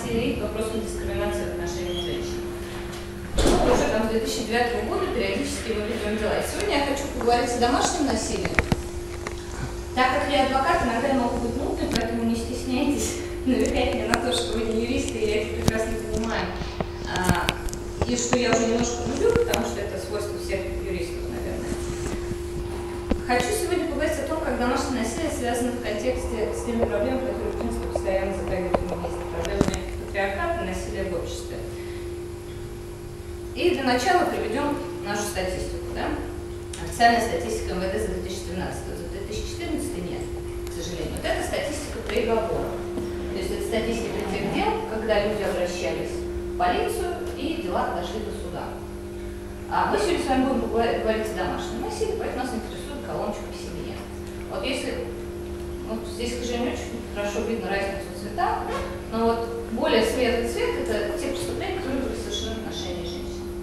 насилия и к вопросам дискриминации в отношении женщин. Ну, уже там с 2009 года периодически мы ведем дела. Сегодня я хочу поговорить о домашнем насилии. Так как я адвокат, иногда я могу быть нудной, поэтому не стесняйтесь намекать мне на то, что вы не юристы, и я это прекрасно понимаю. И что я уже немножко люблю, потому что это свойство всех юристов, наверное. Хочу сегодня поговорить о том, как домашнее насилие связано в контексте с теми проблемами, которые, в принципе, постоянно затрагивают феминисты. Проблемами патриархата и насилия в обществе. И для начала приведем нашу статистику. Да? Официальная статистика МВД за 2013, за 2014 нет, к сожалению. Вот это статистика приговоров. То есть это статистика тех дел, когда люди обращались в полицию и дела дошли до суда. А мы сегодня с вами будем говорить о домашнем насилии, поэтому нас интересует колоночка в семье. Вот если, вот здесь, к сожалению, очень хорошо видно разницу в цветах, но вот более светлый цвет – это те преступления, которые были совершены в отношении женщин.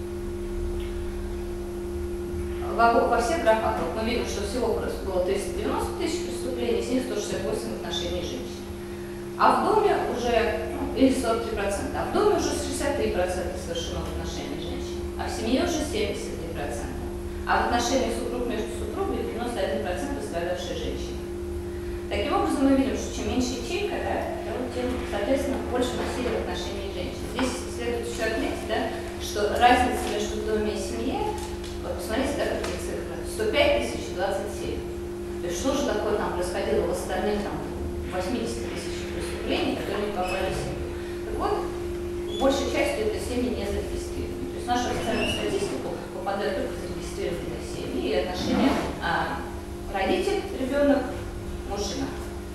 Во всех графах мы видим, что всего было 390 тысяч преступлений, из них 168 в отношении женщин. А в доме уже, или 43%, а в доме уже 63% совершено в отношении женщин, а в семье уже 73%. А в отношении супруг между супругами 91% пострадавшие женщины. Таким образом, мы видим, что чем меньше ячейка, да, тем, соответственно, больше насилия в отношении женщин. Здесь следует еще отметить, да, что разница между домом и семьей, вот посмотрите, да, какие цифры, 105 тысяч и 27. То есть что же такое там происходило в остальных там, 80 тысяч преступлений, которые не попали в семью. Так вот, большей частью это семьи не зарегистрированы. То есть в нашу официальную статистику попадают только зарегистрированные семьи и отношения родитель, ребенок, мужчина.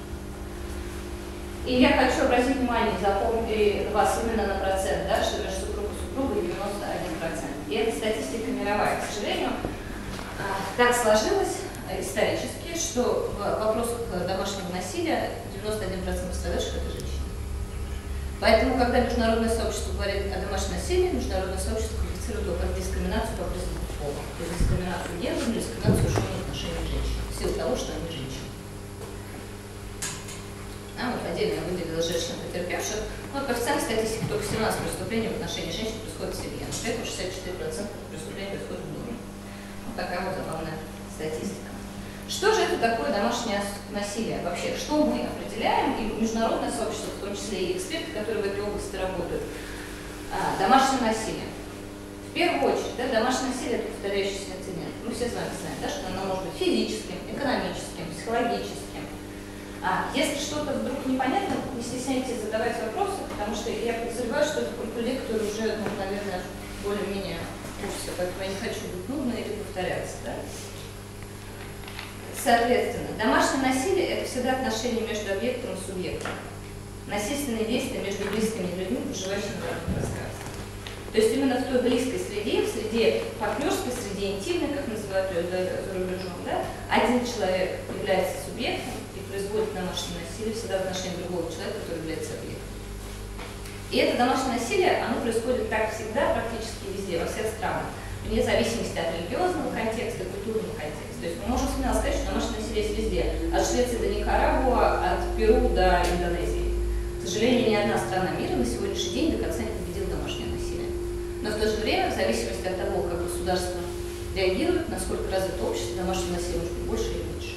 И я хочу обратить внимание, запомнить вас именно на процент, да, что между супругом и супругой 91%. И эта статистика мировая. К сожалению, так сложилось исторически, что в вопросах домашнего насилия 91% пострадавших – это женщины. Поэтому, когда международное сообщество говорит о домашнем насилии, международное сообщество квалифицирует его как дискриминацию по признаку пола. То есть дискриминацию гендерную, дискриминацию в отношении женщин, в силу того, что они женщины. Вот отдельно я выделила женщин потерпевших. Но по официальной статистике только 17 преступлений в отношении женщин происходит в семье. При этом 64% преступлений происходит в доме. Вот такая вот забавная статистика. Что же это такое домашнее насилие вообще? Что мы определяем, и международное сообщество, в том числе и эксперты, которые в этой области работают, домашнее насилие. В первую очередь, да, домашнее насилие – это повторяющийся инцидент. Мы все с вами знаем, да, что оно может быть физическим, экономическим, психологическим. Если что-то вдруг непонятно, не стесняйтесь задавать вопросы, потому что я подозреваю, что это только люди, которые уже, наверное, более-менее в курсе, поэтому я не хочу быть нудной или повторяться. Да? Соответственно, домашнее насилие – это всегда отношения между объектом и субъектом. Насильственные действия между близкими людьми, проживающими в разных пространствах. То есть именно в той близкой среде, в среде партнерской, среде интимной, как называют ее за рубежом, да, один человек является субъектом и производит домашнее насилие всегда в отношении другого человека, который является объектом. И это домашнее насилие, оно происходит так всегда, практически везде, во всех странах, вне зависимости от религиозного контекста, культурного контекста. То есть мы можем смело сказать, что домашнее насилие есть везде, от Швеции до Никарагуа, от Перу до Индонезии. К сожалению, ни одна страна мира на сегодняшний день до конца не победила домашнее насилие. Но в то же время, в зависимости от того, как государство реагирует, насколько развито общество, домашнее насилие может быть больше или меньше.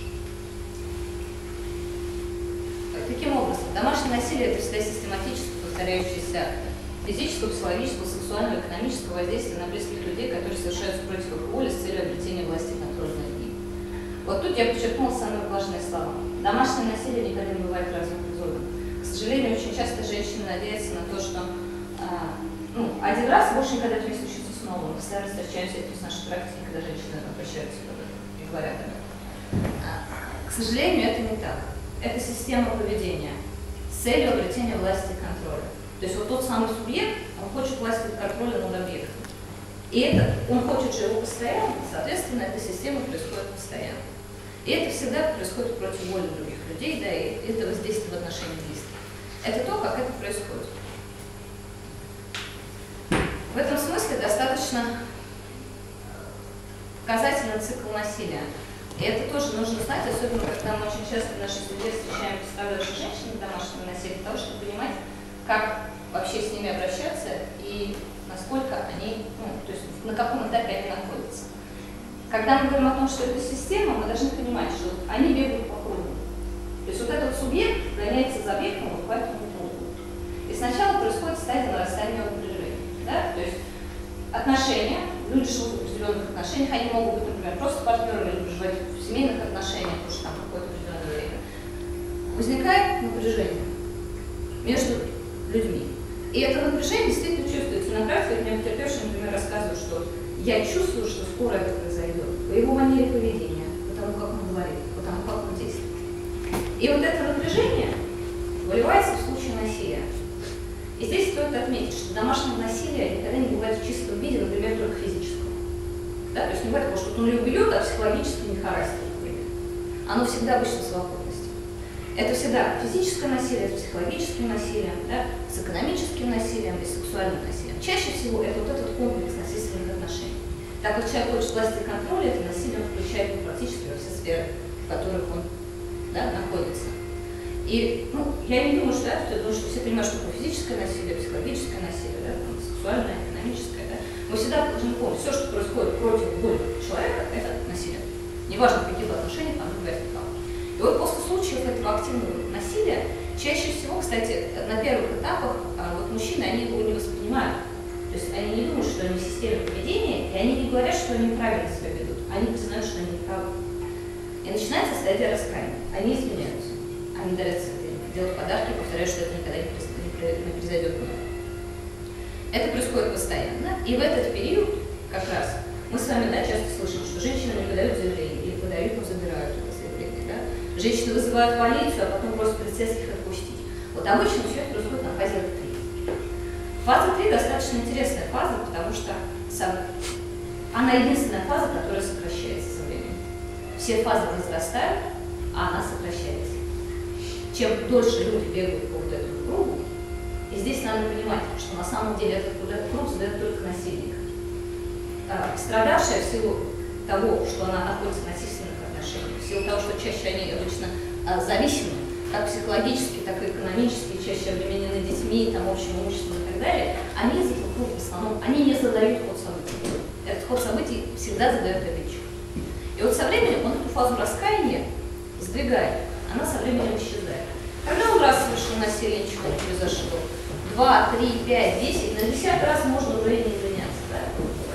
Таким образом, домашнее насилие – это всегда систематически повторяющееся физического, психологического, сексуального, экономического воздействия на близких людей, которые совершаются против их воли с целью обретения власти и контроля над ними. Вот тут я подчеркнула самые важные слова. Домашнее насилие никогда не бывает разным эпизодом. К сожалению, очень часто женщины надеются на то, что один раз больше никогда это не случится снова. Мы постоянно встречаемся с нашей практикой, когда женщины обращаются об этом и говорят об этом. К сожалению, это не так. Это система поведения с целью обретения власти и контроля. То есть вот тот самый субъект, он хочет власти и контроля над объектом. И он хочет же его постоянно, соответственно, эта система происходит постоянно. И это всегда происходит против воли других людей, да, и это воздействие в отношении близких. Это то, как это происходит. В этом смысле достаточно показательный цикл насилия. И это тоже нужно знать, особенно когда мы очень часто в нашей среде встречаем пострадавших женщин в домашнем насилии, для того, чтобы понимать, как вообще ними обращаться и насколько они, то есть на каком этапе они находятся. Когда мы говорим о том, что это система, мы должны понимать, что они бегают по кругу. То есть вот этот субъект гоняется за объектом вот по этому кругу. И сначала происходит стадия нарастания напряжения. Да? То есть отношения, люди живут в определенных отношениях, они могут быть, например, просто партнерами или проживать в семейных отношениях, потому что там какое-то определенное время. Возникает напряжение между людьми. И это напряжение действительно чувствуется. На практике мне потерпевший, например, рассказывает, что я чувствую, что скоро это произойдет. По его манере поведения, по тому, как он говорит, по тому, как он действует. И вот это напряжение выливается в случае насилия. И здесь стоит отметить, что домашнее насилие никогда не бывает в чистом виде, например, только физического. Да? То есть не бывает такого, что он ее убьет, а психологически не харасит, например. Оно всегда обычно в совокупности. Это всегда физическое насилие с психологическим насилием, да? С экономическим насилием и сексуальным насилием. Чаще всего это вот этот комплекс насильственных отношений. Так как человек хочет власти и контроля, это насилие он включает практически во все сферы, в которых он находится. И я не думаю, что все понимают, что такое физическое насилие, психологическое насилие, да, сексуальное, экономическое. Да. Мы всегда должны помнить, все, что происходит против воли человека, это насилие. Неважно, в каких отношениях оно возникало. И вот после случаев этого активного насилия, чаще всего, кстати, на первых этапах мужчины, они его не воспринимают. То есть они не думают, что они в системе поведения, и они не говорят, что они правильно себя ведут. Они признают, что они правы. И начинается стадия раскаяния. Они изменяются. Они дарят цветы, делают подарки, повторяют, что это никогда не произойдет. Это происходит постоянно. И в этот период как раз мы с вами часто слышим, что женщины не подают заявление, или подают, но забирают это заявление. Да? Женщины вызывают полицию, а потом просят полицейских отпустить. Вот обычно все это происходит на фазе 3. Фаза 3 достаточно интересная фаза, потому что она единственная фаза, которая сокращается со временем. Все фазы возрастают, а она сокращается. Чем дольше люди бегают по вот этому кругу, и здесь надо понимать, что на самом деле этот круг задает только насильник. Страдавшая в силу того, что она находится в насильственных отношениях, в силу того, что чаще они обычно зависимы, как психологически, так и экономически, чаще обременены детьми, общим имуществом и так далее, они из этого круга в основном, они не задают ход событий. Этот ход событий всегда задает обидчик. И вот со временем он эту фазу раскаяния сдвигает, она со временем исчезает. Когда он раз совершил насилие, ничего не произошло, 2, 3, 5, 10, на 10 раз можно уже не извиняться, да,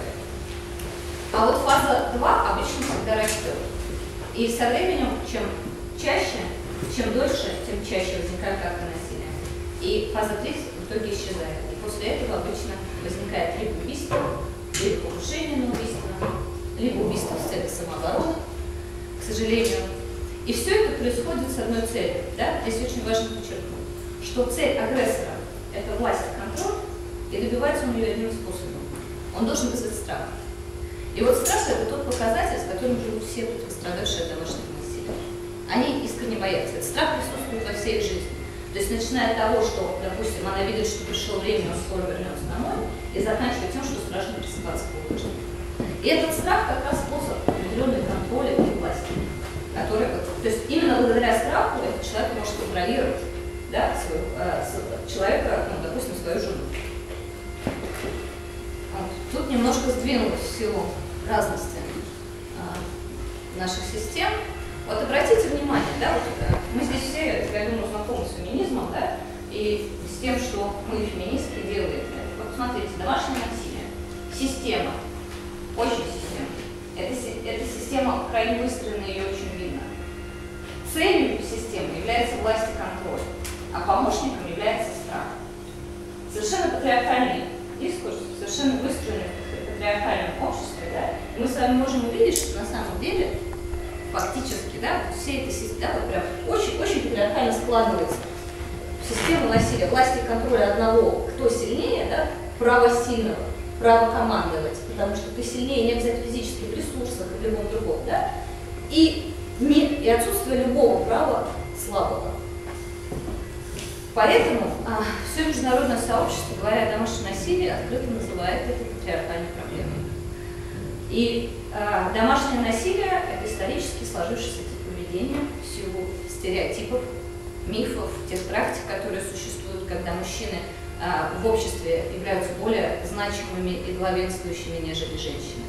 а вот фаза 2 обычно всегда растет. И со временем, чем чаще, чем дольше, тем чаще возникают акты насилия. И фаза 3 в итоге исчезает. И после этого обычно возникает либо убийство, либо покушение на убийство, либо убийство с целью самообороны, к сожалению. И все это происходит с одной целью. Да? Здесь очень важно подчеркнуть, что цель агрессора – это власть и контроль, и добивается он ее одним способом. Он должен вызвать страх. И вот страх – это тот показатель, с которым живут все пострадавшие от домашнего насилия. Они искренне боятся. Этот страх присутствует во всей их жизни. То есть начиная от того, что, допустим, она видит, что пришло время, он скоро вернется домой, и заканчивая тем, что страшно просыпаться по ночам. И этот страх как раз способ определенной контроля и власти. То есть именно благодаря страху этот человек может контролировать, да, человека, допустим, свою жену. Тут немножко сдвинулось в силу разности наших систем. Вот обратите внимание, да, мы здесь все, я думаю, знакомы с феминизмом, да, и с тем, что мы, феминистки, делаем. Вот смотрите, домашнее насилие, система, очень система. Эта система крайне выстроена и очень видно. Целью системы является власть и контроль, а помощником является страх. Совершенно патриархальный дискурс, совершенно выстроенный в патриархальном обществе, да, и мы с вами можем увидеть, что на самом деле фактически, да, все эти системы, да, вот прям очень патриархально складывается система насилия, власти и контроля одного, кто сильнее, да, право сильного, право командовать, потому что ты сильнее не обязательно физически в ресурсах и в любом другом, да, и отсутствие любого права слабого. Поэтому все международное сообщество, говоря о домашнем насилии, открыто называет это патриархальной проблемой. И домашнее насилие – это исторически сложившийся тип поведения в силу стереотипов, мифов, тех практик, которые существуют, когда мужчины в обществе являются более значимыми и главенствующими, нежели женщины.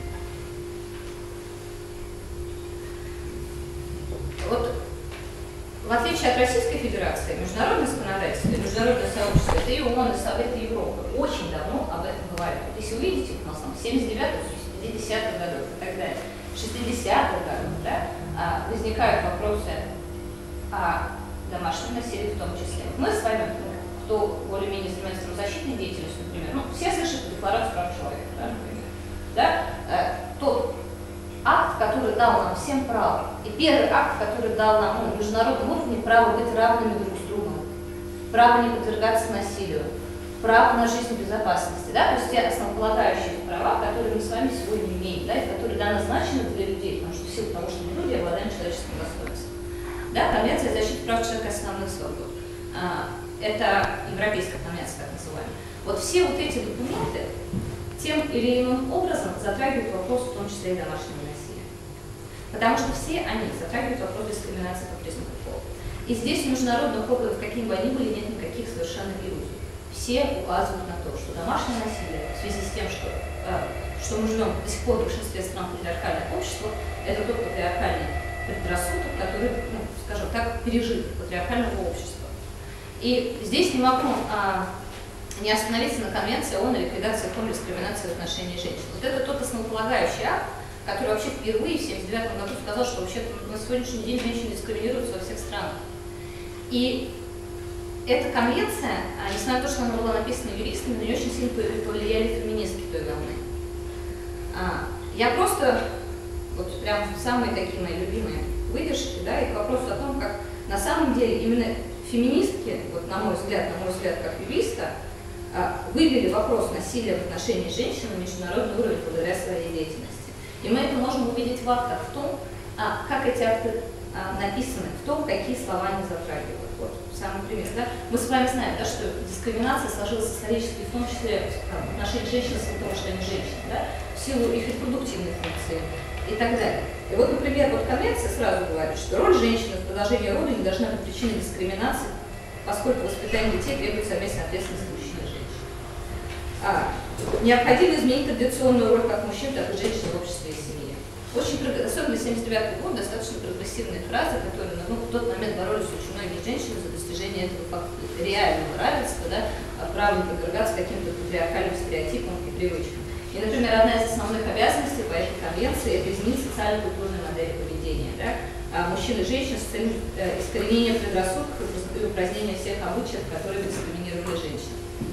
Вот в отличие от Российской Федерации, международное законодательство, международное сообщество, это и ООН, и Совет Европы, очень давно об этом говорят. Вот если вы видите, у нас там 79-х, 50-х годов и так далее, 60-х годов, да, возникают вопросы о домашнем насилии в том числе. Мы с вами, кто более-менее занимается правозащитной деятельностью, например, ну, все слышат Декларацию прав человека, да, например, да, тот акт, который дал нам всем право, и первый акт, который дал нам на международном уровне право быть равными друг с другом, право не подвергаться насилию, право на жизнь и безопасность, да, то есть те основополагающие права, которые мы с вами сегодня имеем, да, и которые назначены для людей, потому что в силу того, что мы люди обладаем человеческим достоинством. Да, Конвенция о защите прав человека и основных свобод. Это Европейская конвенция, так называемая. Вот все вот эти документы тем или иным образом затрагивают вопрос, в том числе и домашнего насилия. Потому что все они затрагивают вопрос дискриминации по признаку пола. И здесь в международных опытах, какими бы они были, нет никаких совершенно иллюзий. Все указывают на то, что домашнее насилие в связи с тем, что мы живем до сих пор в большинстве стран патриархальных обществ, это тот патриархальный предрассудок, который, ну, скажем так, пережит патриархального общества. И здесь не могу не остановиться на Конвенции ООН о ликвидации форм дискриминации в отношении женщин. Вот это тот основополагающий акт, который вообще впервые в 1979 году сказал, что вообще на сегодняшний день женщины дискриминируются во всех странах. И эта конвенция, несмотря на то, что она была написана юристами, на нее очень сильно повлияли феминистки той волны. Я просто, вот прям самые такие мои любимые выдержки, да, и к вопросу о том, как на самом деле именно феминистки, вот на мой взгляд, как юриста, вывели вопрос насилия в отношении женщин на международный уровень благодаря своей деятельности. И мы это можем увидеть в актах, в том, как эти акты написаны, в том, какие слова они затрагивают. Вот самый пример. Да? Мы с вами знаем, да, что дискриминация сложилась исторически, в том числе в отношении женщин, потому что они женщины, да, в силу их репродуктивной функции и так далее. И вот, например, вот конвенция сразу говорит, что роль женщины в продолжении рода не должна быть причиной дискриминации, поскольку воспитание детей требует совместной ответственности мужчин и женщин. Необходимо изменить традиционную роль как мужчин, так и женщин в обществе и семье. Очень, особенно 1979 год, достаточно прогрессивные фразы, которые в тот момент боролись очень многие женщины за достижение этого реального равенства, да, права не подвергаться каким-то патриархальным стереотипам и привычкам. И, например, одна из основных обязанностей по этой конвенции – это изменить социально-культурную модель поведения. Да? Мужчин и женщин с целью искоренения предрассудков и упразднения всех обычаев, которые дискриминировали женщин.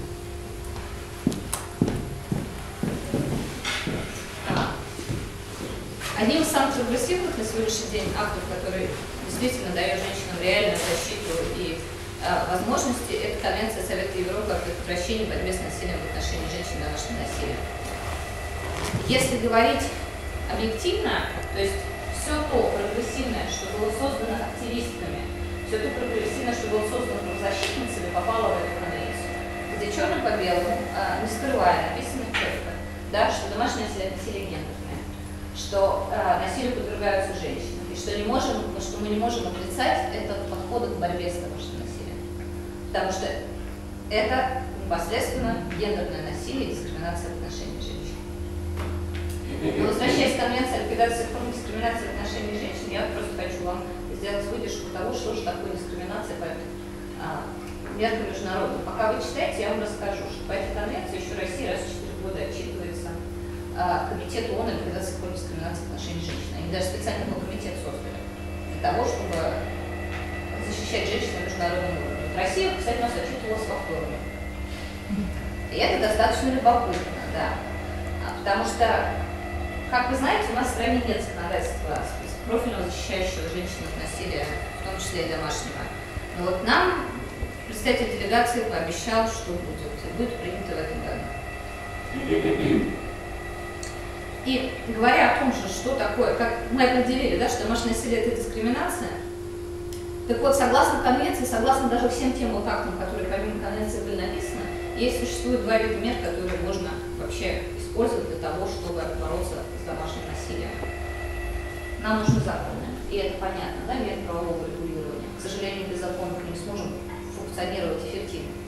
Одним из самых прогрессивных на сегодняшний день актов, который действительно дает женщинам реальную защиту и возможности, это Конвенция Совета Европы о предотвращении борьбы с насилием в отношении женщин и домашнего насилия. Если говорить объективно, то есть все то прогрессивное, что было создано активистками, все то прогрессивное, что было создано правозащитницами, попало в эту конвенцию, где черным по белому, не скрывая, написано четко, да, что домашнее насилие гендерное, что насилию подвергаются женщины, и что мы не можем отрицать этот подход к борьбе с домашним насилием. Потому что это непосредственно гендерное насилие и дискриминация в отношении женщин. Но возвращаясь к Конвенции о ликвидации форм дискриминации в отношении женщин, я просто хочу вам сделать выдержку того, что же такое дискриминация по меркам международным. Пока вы читаете, я вам расскажу, что по этой конвенции еще Россия раз в 4 года отчитывается Комитету ООН о ликвидации форм дискриминации в отношении женщин. Они даже специально был комитет создали для того, чтобы защищать женщин на международном уровне. Россия, кстати, нас отчитывалась повторно. И это достаточно любопытно, да. Потому что, как вы знаете, у нас в стране нет законодательства профильного, защищающего женщин от насилия, в том числе и домашнего. Но вот нам представитель делегации пообещал, что будет принято в этом году. И говоря о том, что такое, как мы определили, да, что домашнее насилие – это дискриминация, так вот, согласно конвенции, согласно даже всем тем вот актам, которые помимо конвенции были написаны, существует два вида мер, которые можно вообще использовать для того, чтобы бороться с домашним насилием. Нам нужны законы, и это понятно, да, меры правового регулирования. К сожалению, без законов мы не сможем функционировать эффективно.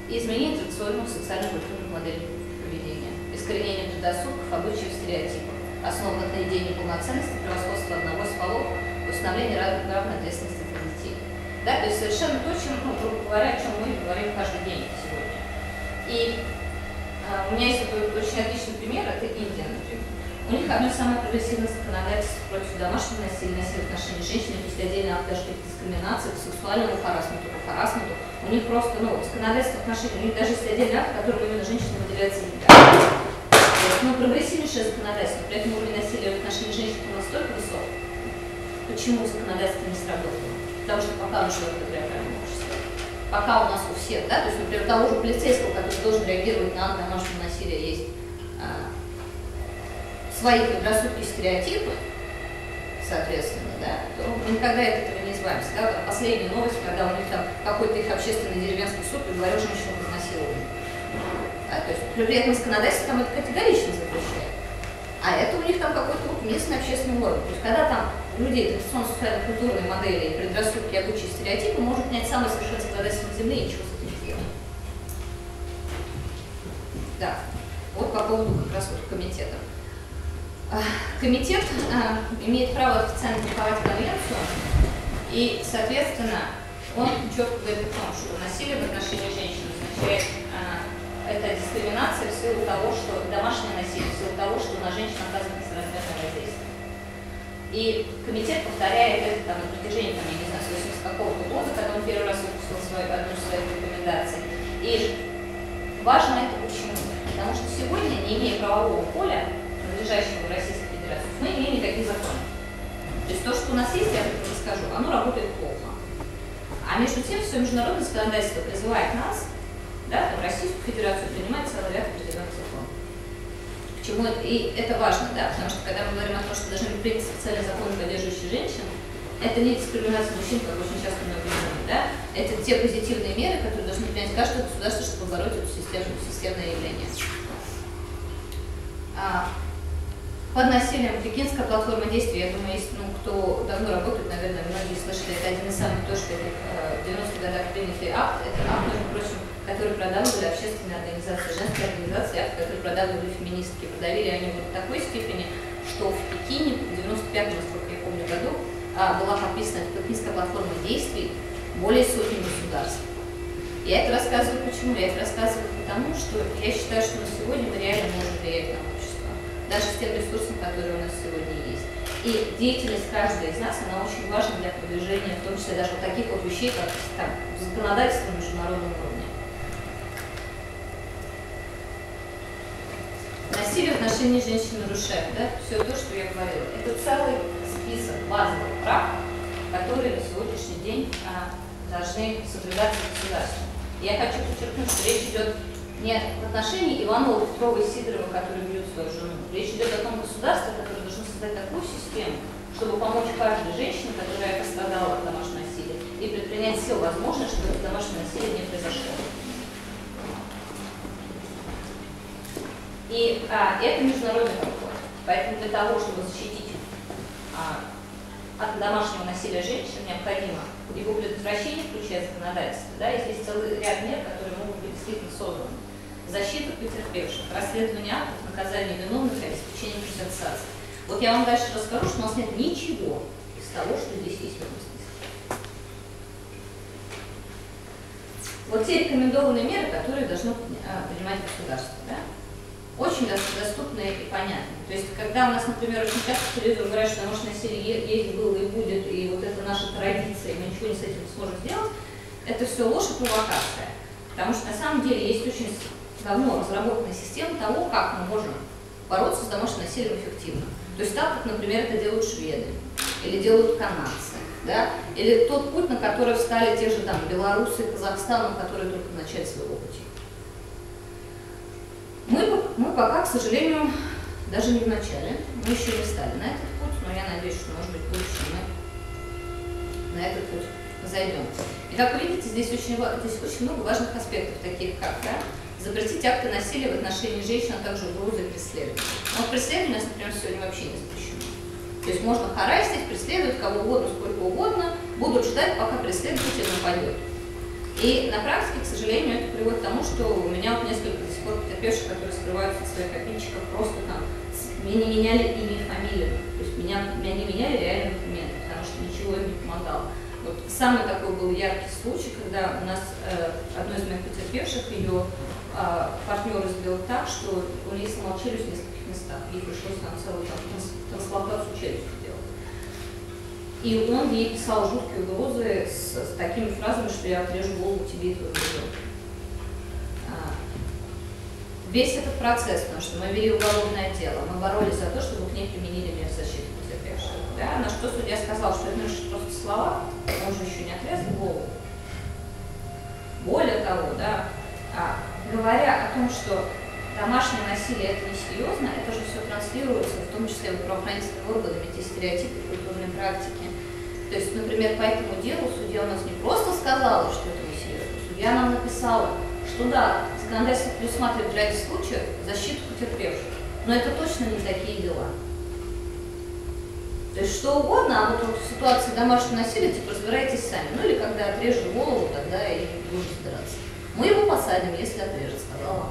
и изменение традиционного социально-культурной модели поведения, искоренение предрассудков, обычаев, стереотипов, основанных на идее неполноценности, превосходства одного из полов, установление равной ответственности для детей. Да, то есть совершенно то, чем, грубо говоря, о чем мы говорим каждый день сегодня. И у меня есть очень отличный пример, это Индия, например. У них одно из самых прогрессивных законодательств против домашнего насилия, насилия в отношении женщин, есть отдельный акт даже дискриминации, к сексуальному харассменту, по харассменту. У них просто, законодательство в отношении, у них даже есть отдельный акт, который именно женщинам выделяется легально. То есть, прогрессивнейшее законодательство, при этом уровень насилия в отношении женщин настолько высок. Почему законодательство не сработало? Потому что пока мы живем в патриархальном обществе, пока у нас у всех, да, то есть, например, у того же полицейского, который должен реагировать на акт домашнего насилия, есть свои предрассудки и стереотипы, соответственно, да, то мы никогда от этого не избавимся. Да? Последняя новость, когда у них там какой-то их общественный деревенский суд приговорил женщину к изнасилованию. Да? То есть при этом законодательство там это категорично запрещает. А это у них там какой-то местный общественный уровень. То есть когда там у людей традиционно-социально-культурные модели, предрассудки, обычаи, стереотипы может принять самое совершенное законодательство Земли и ничего с этим не сделать. Да, вот по поводу как раз комитета. Комитет имеет право официально публиковать конвенцию, и, соответственно, он четко говорит о том, что насилие в отношении женщин означает это дискриминация в силу того, что домашнее насилие, в силу того, что на женщин оказывает несоразмерное воздействие. И комитет повторяет это там, на протяжении, я не знаю, с 80 какого-то года, когда он первый раз выпустил одну из своих рекомендаций. И важно это почему? Потому что сегодня, не имея правового поля, надлежащего в Российской Федерации, мы не имеем никаких законов. То есть то, что у нас есть, я об этом расскажу, оно работает плохо. А между тем, все международное законодательство призывает нас, да, в Российскую Федерацию, принимать целый ряд определенных законов. Почему это? И это важно, да, потому что когда мы говорим о том, что должны быть приняты специальные законы, поддерживающие женщин, это не дискриминация мужчин, как очень часто мы говорим, да, это те позитивные меры, которые должны принять каждое государство, чтобы побороть это системное явление. Под насилием пекинская платформа действий, я думаю, есть, кто давно работает, наверное, многие слышали, это один из самых точных в 90-х годах принятый акт, это акт, между прочим, который продавливали общественные организации, женские организации, акт, который продавливали феминистки. Продавили они в такой степени, что в Пекине в 95-м, насколько я помню, году была подписана пекинская платформа действий более сотни государств. Я это рассказываю почему? Я это рассказываю потому, что я считаю, что на сегодня мы реально можем влиять на общество, даже с тем ресурсом, который у нас сегодня есть. И деятельность каждой из нас, она очень важна для продвижения, в том числе даже вот таких вот вещей, как там, законодательство на международном уровне. Насилие в отношении женщин нарушает, да, все то, что я говорила. Это целый список базовых прав, которые на сегодняшний день должны соблюдаться государством. Я хочу подчеркнуть, что речь идет не в отношении Иванова, Петрова и Сидорова, которые бьют свою жену. Речь идет о том государстве, которое должно создать такую систему, чтобы помочь каждой женщине, которая пострадала от домашнего насилия, и предпринять все возможное, чтобы это домашнее насилие не произошло. И это международный подход. Поэтому для того, чтобы защитить от домашнего насилия женщин, необходимо его предотвращение, включая законодательство. Да, и здесь целый ряд мер, которые могут быть действительно созданы. Защита потерпевших, расследование актов, наказание виновных и обеспечение компенсации. Вот я вам дальше расскажу, что у нас нет ничего из того, что здесь есть в этом списке. Вот те рекомендованные меры, которые должно принимать государство. Да? Очень доступные и понятные. То есть, когда у нас, например, очень часто по телевизору говорят, что домашнее насилие есть, было и будет, и вот это наша традиция, и мы ничего с этим не сможем сделать, это все ложь и провокация. Потому что на самом деле есть очень давно разработанная система того, как мы можем бороться с домашним насилием эффективно. То есть так, как, например, это делают шведы, или делают канадцы, да? Или тот путь, на который встали те же там белорусы и Казахстан, которые только в начале своего пути. Мы пока, к сожалению, даже не в начале, мы еще не встали на этот путь, но я надеюсь, что, может быть, в будущем мы на этот путь зайдем. И как вы видите, здесь очень много важных аспектов, таких как, да, запретить акты насилия в отношении женщин, а также угрозы и преследования. Но преследование у нас, например, сегодня вообще не запрещено. То есть можно харасить, преследовать кого угодно, сколько угодно, будут ждать, пока преследователь нападет. И на практике, к сожалению, это приводит к тому, что у меня вот несколько до сих пор потерпевших, которые скрываются от своих обидчиков, просто там меня не меняли имя и фамилию. То есть меня не меняли реально документы, потому что ничего им не помогало. Вот самый такой был яркий случай, когда у нас одной из моих потерпевших, ее партнер сделал так, что у нее сломал челюсть в нескольких местах. Ей пришлось там целую трансплантацию челюсти делать. И он ей писал жуткие угрозы с такими фразами, что я отрежу голову тебе и твоему ребенку. Весь этот процесс, потому что мы вели уголовное дело, мы боролись за то, чтобы к ней применили меры защиты потерпевших. Да? На что судья сказал, что это просто слова, он же еще не отрезал голову. Более того, да, говоря о том, что домашнее насилие это несерьезно, это же все транслируется, в том числе правоохранительными органами, те стереотипы культурной практики. То есть, например, по этому делу судья у нас не просто сказала, что это несерьезно, судья нам написала, что да, законодательство предусматривает в ряде случаев защиту потерпевших, но это точно не такие дела. То есть что угодно, а вот в ситуации домашнего насилия, типа, разбирайтесь сами. Ну или когда отрежет голову, тогда и будете драться. Мы его посадим, если отрежет, сказала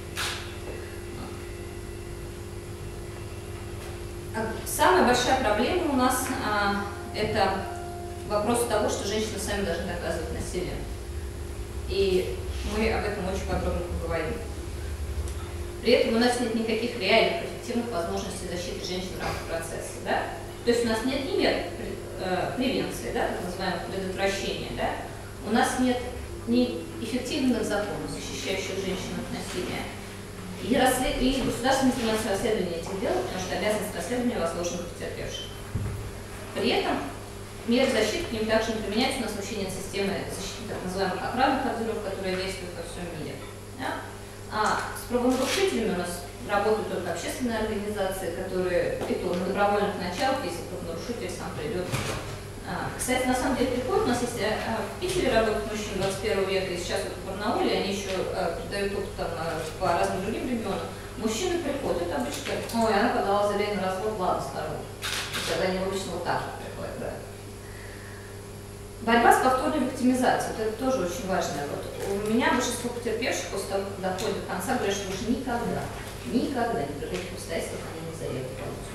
она. Самая большая проблема у нас это вопрос того, что женщины сами должны доказывать насилие. И мы об этом очень подробно поговорим. При этом у нас нет никаких реальных эффективных возможностей защиты женщин в рамках процесса. Да? То есть у нас нет ни мер превенции, да, так называемого предотвращения, да? У нас нет ни эффективных законов, защищающих женщин от насилия, и государственной информации расследования этих дел, потому что обязанность расследования возложена на потерпевших. При этом меры защиты к ним также не применяются, у нас вообще нет системы защиты так называемых охранных ордеров, которые действуют во всем мире. Да? А с правонарушителями у нас работают только общественные организации, которые и то на добровольных началах, если правонарушитель сам придет. Кстати, на самом деле приходят, у нас есть в Питере работают мужчины 21 века, и сейчас вот в Барнауле, они еще передают опыт там по разным другим регионам. Мужчины приходят, обычно говорят, ой, она подала заявление на развод, ладно, скажу. Тогда они обычно вот так вот приходят, да. Борьба с повторной виктимизацией, это тоже очень важная. Вот у меня большинство потерпевших после того, как доходит до конца, говорят, что уже никогда, ни при каких обстоятельствах они не заявят в полицию.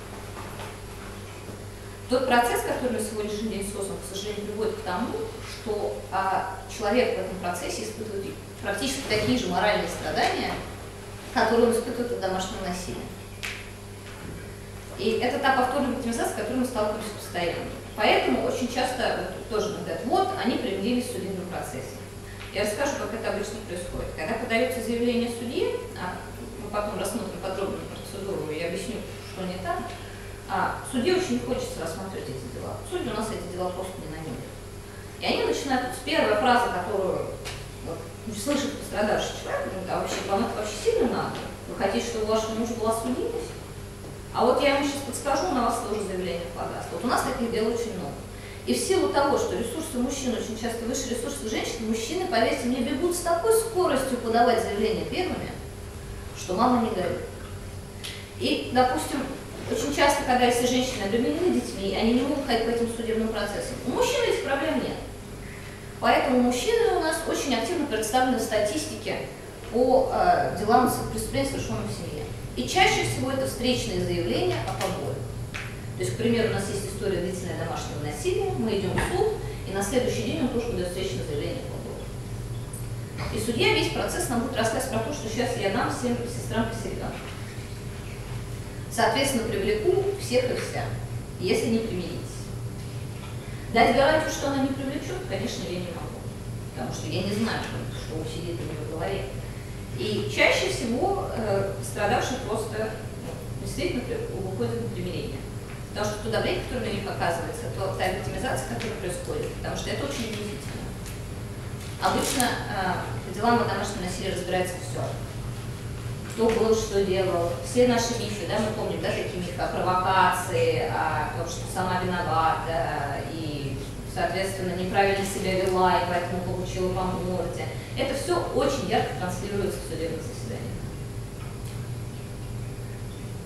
Тот процесс, который на сегодняшний день создан, к сожалению, приводит к тому, что человек в этом процессе испытывает практически такие же моральные страдания, которые он испытывает от домашнего насилия. И это та повторная виктимизация, с которой мы сталкиваемся постоянно. Поэтому очень часто тоже говорят, вот они привились в судебном процессе. Я расскажу, как это обычно происходит. Когда подается заявление судьи, мы потом рассмотрим подробную процедуру и объясню, что не так, судье очень не хочется рассматривать эти дела. Судьи у нас эти дела просто не намерят. И они начинают, с первой фразы, которую вот, слышит пострадавший человек, говорит, а вообще, вам это вообще сильно надо? Вы хотите, чтобы у вашего мужа была судимость? А вот я вам сейчас подскажу, на вас тоже заявление подаст. Вот у нас таких дел очень много. И в силу того, что ресурсы мужчин очень часто выше ресурсов женщин, мужчины, поверьте мне, бегут с такой скоростью подавать заявления первыми, что мама не горит. И, допустим, очень часто, когда если женщины обременены детьми, они не могут ходить по этим судебным процессам. У мужчин этих проблем нет. Поэтому мужчины у нас очень активно представлены в статистике по делам преступлений, совершенных в семье. И чаще всего это встречные заявления о побоях. То есть, к примеру, у нас есть история длительного домашнего насилия, мы идем в суд, и на следующий день он тоже подает встречное заявление о побоях. И судья весь процесс нам будет рассказывать про то, что сейчас я дам всем сестрам по середам. Соответственно, привлеку всех и вся, если не применитесь. Дать гарантию, что она не привлечет, конечно, я не могу, потому что я не знаю, что сидит у нее в голове. И чаще всего пострадавшие просто действительно уходят на примирение. Потому что то давление, которое на них оказывается, то та виктимизация, которая происходит, потому что это очень унизительно. Обычно по делам о домашнем насилии разбирается все. Кто был, что делал, все наши мифы, да, мы помним, да, такие мифы о провокации, о том, что сама виновата, и, соответственно, неправильно себя вела, и поэтому получила по морде. Это все очень ярко транслируется в судебных заседаниях.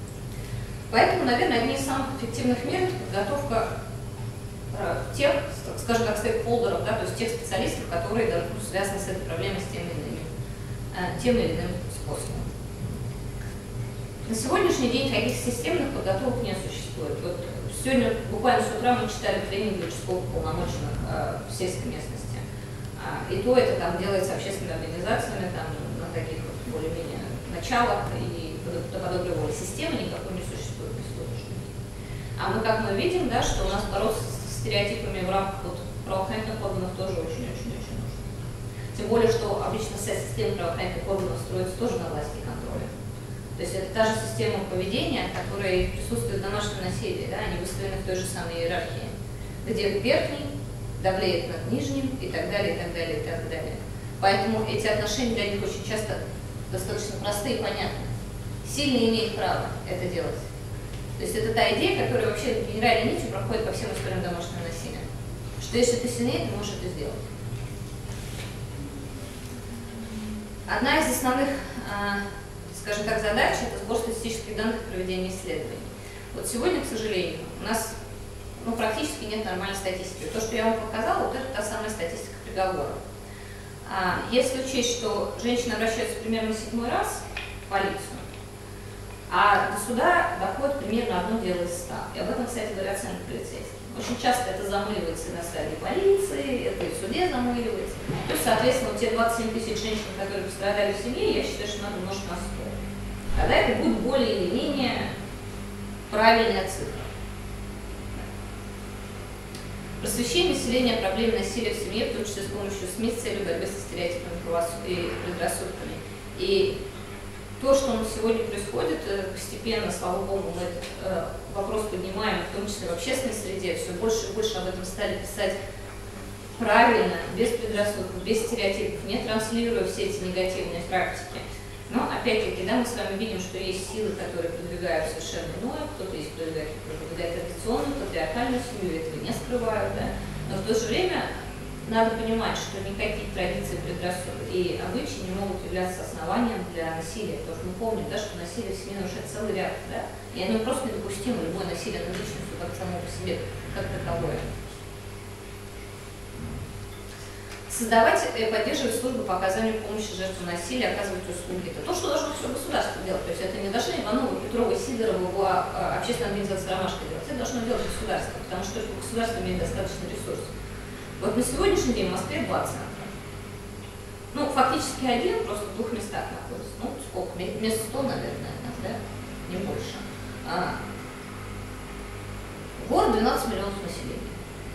Поэтому, наверное, одни из самых эффективных мер – это подготовка тех скажем так, стейкхолдеров, да, то есть тех специалистов, которые связаны с этой проблемой тем или иным способом. На сегодняшний день таких системных подготовок не существует. Вот сегодня буквально с утра мы читали тренинг для участковых-полномоченных в сельской местности. И то это там делается общественными организациями там, на таких вот более-менее началах и до подобного системы никакой не существует на сегодняшний день. А мы, как мы видим, да, что у нас бороться с стереотипами в рамках вот правоохранительных органов тоже очень-очень-очень нужно. Тем более, что обычно вся система правоохранительных органов строится тоже на власти контроля. То есть это та же система поведения, которая присутствует в домашнем насилии, да, они выстроены в той же самой иерархии, где верхний давлеет над нижним и так далее, и так далее, и так далее. Поэтому эти отношения для них очень часто достаточно простые и понятны. Сильный имеет право это делать. То есть это та идея, которая вообще генеральной нитью проходит по всем историям домашнего насилия. Что если ты сильнее, ты можешь это сделать. Одна из основных, скажем так, задач – это сбор статистических данных и проведение исследований. Вот сегодня, к сожалению, у нас практически нет нормальной статистики. То, что я вам показала, вот это та самая статистика приговоров. Если учесть, что женщины обращаются примерно 7-й раз в полицию, а до суда доходит примерно одно дело из 100. И об этом, кстати, говорят сами полицейские. Очень часто это замыливается на стадии полиции, это и в суде замыливается. То есть, соответственно, те 27 тысяч женщин, которые пострадали в семье, я считаю, что надо умножить на 100. Тогда это будет более или менее правильная цифра. Просвещение населения о проблеме насилия в семье, в том числе с помощью СМИ, с целью борьбы со стереотипами и предрассудками. И то, что у нас сегодня происходит, постепенно, слава богу, мы этот вопрос поднимаем, в том числе в общественной среде, все больше и больше об этом стали писать правильно, без предрассудков, без стереотипов, не транслируя все эти негативные практики. Но, опять-таки, да, мы с вами видим, что есть силы, которые продвигают совершенно иное, кто-то есть продвигает традиционную, патриархальную семью, этого не скрывают, да? Но в то же время надо понимать, что никакие традиции, предрассудки и обычаи не могут являться основанием для насилия, потому что мы помним, да, что насилие в семье нарушает целый ряд, да? И оно просто недопустимо, любое насилие над личностью как само по себе, как таковое. Создавать и поддерживать службы по оказанию помощи жертвам насилия, оказывать услуги. Это то, что должно все государство делать. То есть это не должны Ивановы, Петровы, Сидоровы, общественная организация «Ромашка» делать. Это должно делать государство, потому что только государство имеет достаточно ресурсов. Вот на сегодняшний день в Москве 2 центра. Ну, фактически один, просто в 2 местах находится. Ну, сколько? Мест 100, наверное, да? Не больше. Город 12 миллионов населения.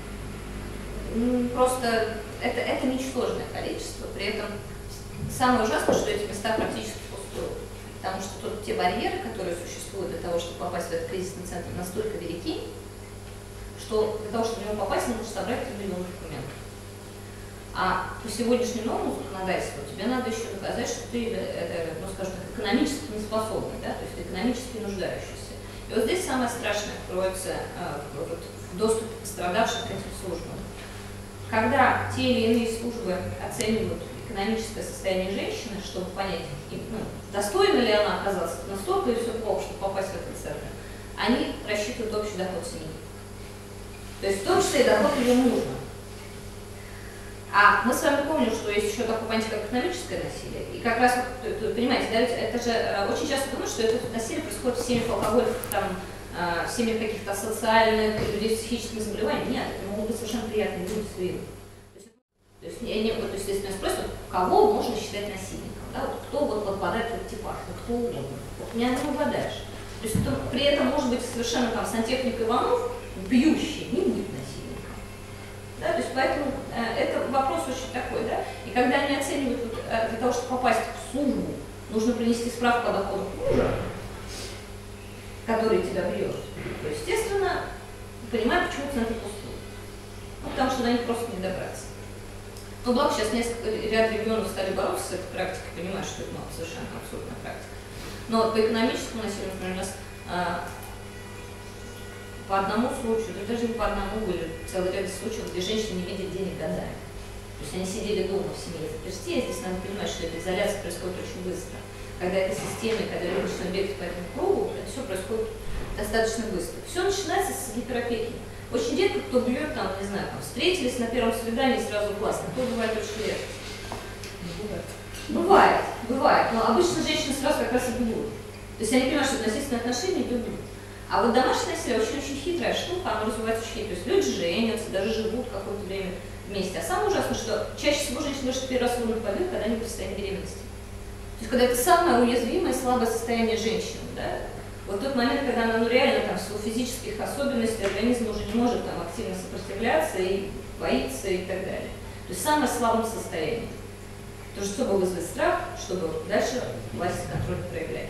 Просто это ничтожное количество, при этом самое ужасное, что эти места практически пустуют, потому что тут те барьеры, которые существуют для того, чтобы попасть в этот кризисный центр, настолько велики, что для того, чтобы в него попасть, нужно собрать 3 миллиона документов. А по сегодняшнему новому законодательству тебе надо еще доказать, что ты, ну, скажем так, экономически неспособный, да, то есть экономически нуждающийся. И вот здесь самое страшное кроется в доступе пострадавших к этим службам. Когда те или иные службы оценивают экономическое состояние женщины, чтобы понять, достойна ли она оказаться, настолько ли все плохо, чтобы попасть в этот центр, они рассчитывают общий доход семьи. То есть в том числе и доход ее мужа. А мы с вами помним, что есть еще такое понятие, как экономическое насилие. И как раз, понимаете, да, это же очень часто думают, что это насилие происходит в семьях алкоголиков, там, в семьях каких-то социальных, людей с психическими заболеваниями. Нет, это могут быть совершенно приятные люди с виду. То есть если меня спросят, кого можно считать насильником, да, вот, кто вот подпадает в этот типаж, кто угодно, вот не угадаешь. То есть при этом может быть совершенно там сантехник Иванов, бьющий, не будет насильником. Да, то есть поэтому это вопрос очень такой, да. И когда они оценивают, для того, чтобы попасть в службу, нужно принести справку о доходах мужа, который тебя бьет, то, естественно, понимаю, почему центр пустует. Ну, потому что до них просто не добраться. Но благо сейчас ряд регионов стали бороться с этой практикой, понимают, что это совершенно абсурдная практика. Но по экономическому насилию, например, у нас по одному случаю, да даже не по одному, были целый ряд случаев, где женщины не видели денег годами. То есть они сидели дома в семье заперти, и здесь надо понимать, что эта изоляция происходит очень быстро. Когда это система, когда люди начинают бегать по этому кругу, это все происходит достаточно быстро. Все начинается с гиперопеки. Очень редко кто бьет, там, не знаю, там, встретились на первом свидании сразу классно. Кто бывает очень редко? Бывает. Но обычно женщины сразу как раз и бьют. То есть они понимают, что это насильственные отношения, идут бьют. А вот домашнее насилие очень-очень хитрая штука, оно развивается очень хитро. То есть люди женятся, даже живут какое-то время вместе. А самое ужасное, что чаще всего женщины говорят, что первый раз в победу, когда они в состоянии беременности. То есть когда это самое уязвимое, слабое состояние женщины, да? Вот тот момент, когда она реально там, в силу физических особенностей организм уже не может там, активно сопротивляться и боится и так далее. То есть самое слабое состояние. То есть чтобы вызвать страх, чтобы дальше власть и контроль проявлять.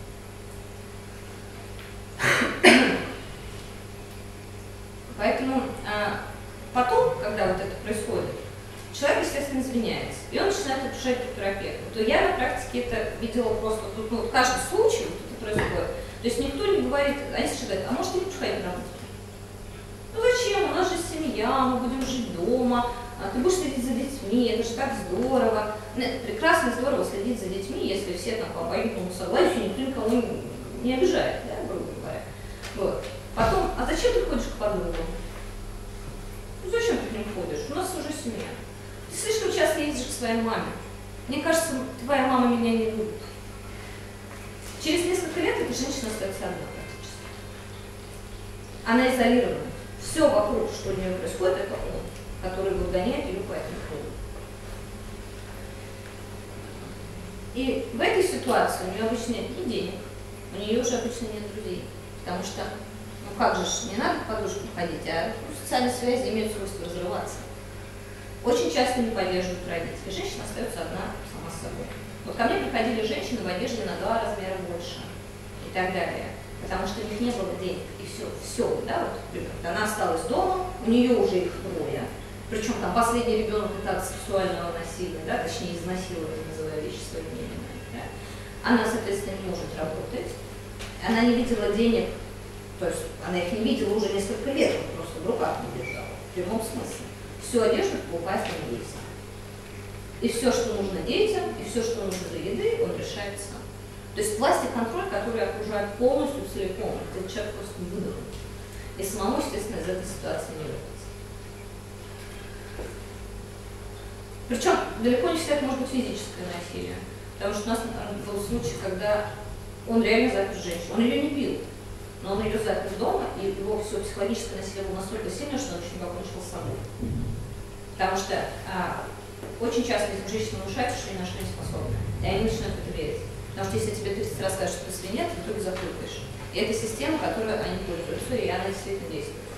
Поэтому потом, когда вот это происходит, человек, естественно, извиняется, и он начинает обращать к терапевту. То я на практике это видела просто, ну, каждый случай вот это происходит. То есть никто не говорит, они сейчас говорят, а может ты будешь ходить работать? Ну зачем, у нас же семья, мы будем жить дома, ты будешь следить за детьми, это же так здорово. Нет, прекрасно, здорово следить за детьми, если все там по обоюдному согласию, никто никого не обижает, да, грубо говоря. Вот. Потом, а зачем ты ходишь к подругам? Ну зачем ты к ним ходишь? У нас уже семья. Ты слишком часто ездишь к своей маме. Мне кажется, твоя мама меня не любит. Через несколько лет эта женщина остается одна практически. Она изолирована. Все вокруг, что у нее происходит, это он, который выгоняет ее по этому кругу. И в этой ситуации у нее обычно нет ни денег, у нее уже обычно нет друзей. Потому что, ну как же, не надо к подружкам ходить, а социальные связи имеют свойство разрываться. Очень часто не поддерживают родители. Женщина остается одна сама с собой. Вот ко мне приходили женщины в одежде на 2 размера больше и так далее. Потому что у них не было денег. И все, да, вот, например, она осталась дома, у нее уже их 2. Причем там последний ребенок это от сексуального насилия, да, точнее изнасилования, называя вещи своими именами. Да. Она, соответственно, не может работать. Она не видела денег, то есть она их не видела уже несколько лет, просто в руках не держала, в прямом смысле. Всю одежду покупает на улице. И все, что нужно детям, и все, что нужно для еды, он решает сам. То есть власть и контроль, который окружает полностью, целиком, этот человек просто выдохнет. И самому, естественно, из этой ситуации не вырваться. Причем далеко не всегда это может быть физическое насилие. Потому что у нас был случай, когда он реально запер женщину. Он ее не бил, но он ее запер дома, и его все психологическое насилие было настолько сильное, что он очень покончил с собой. Потому что очень часто этим женщинам внушается, что они на что не способны. И они начинают это верить. Потому что если тебе 30 раз скажут, что ты свинья, ты вдруг запутаешь. И это система, которой они пользуются, и она действительно действует.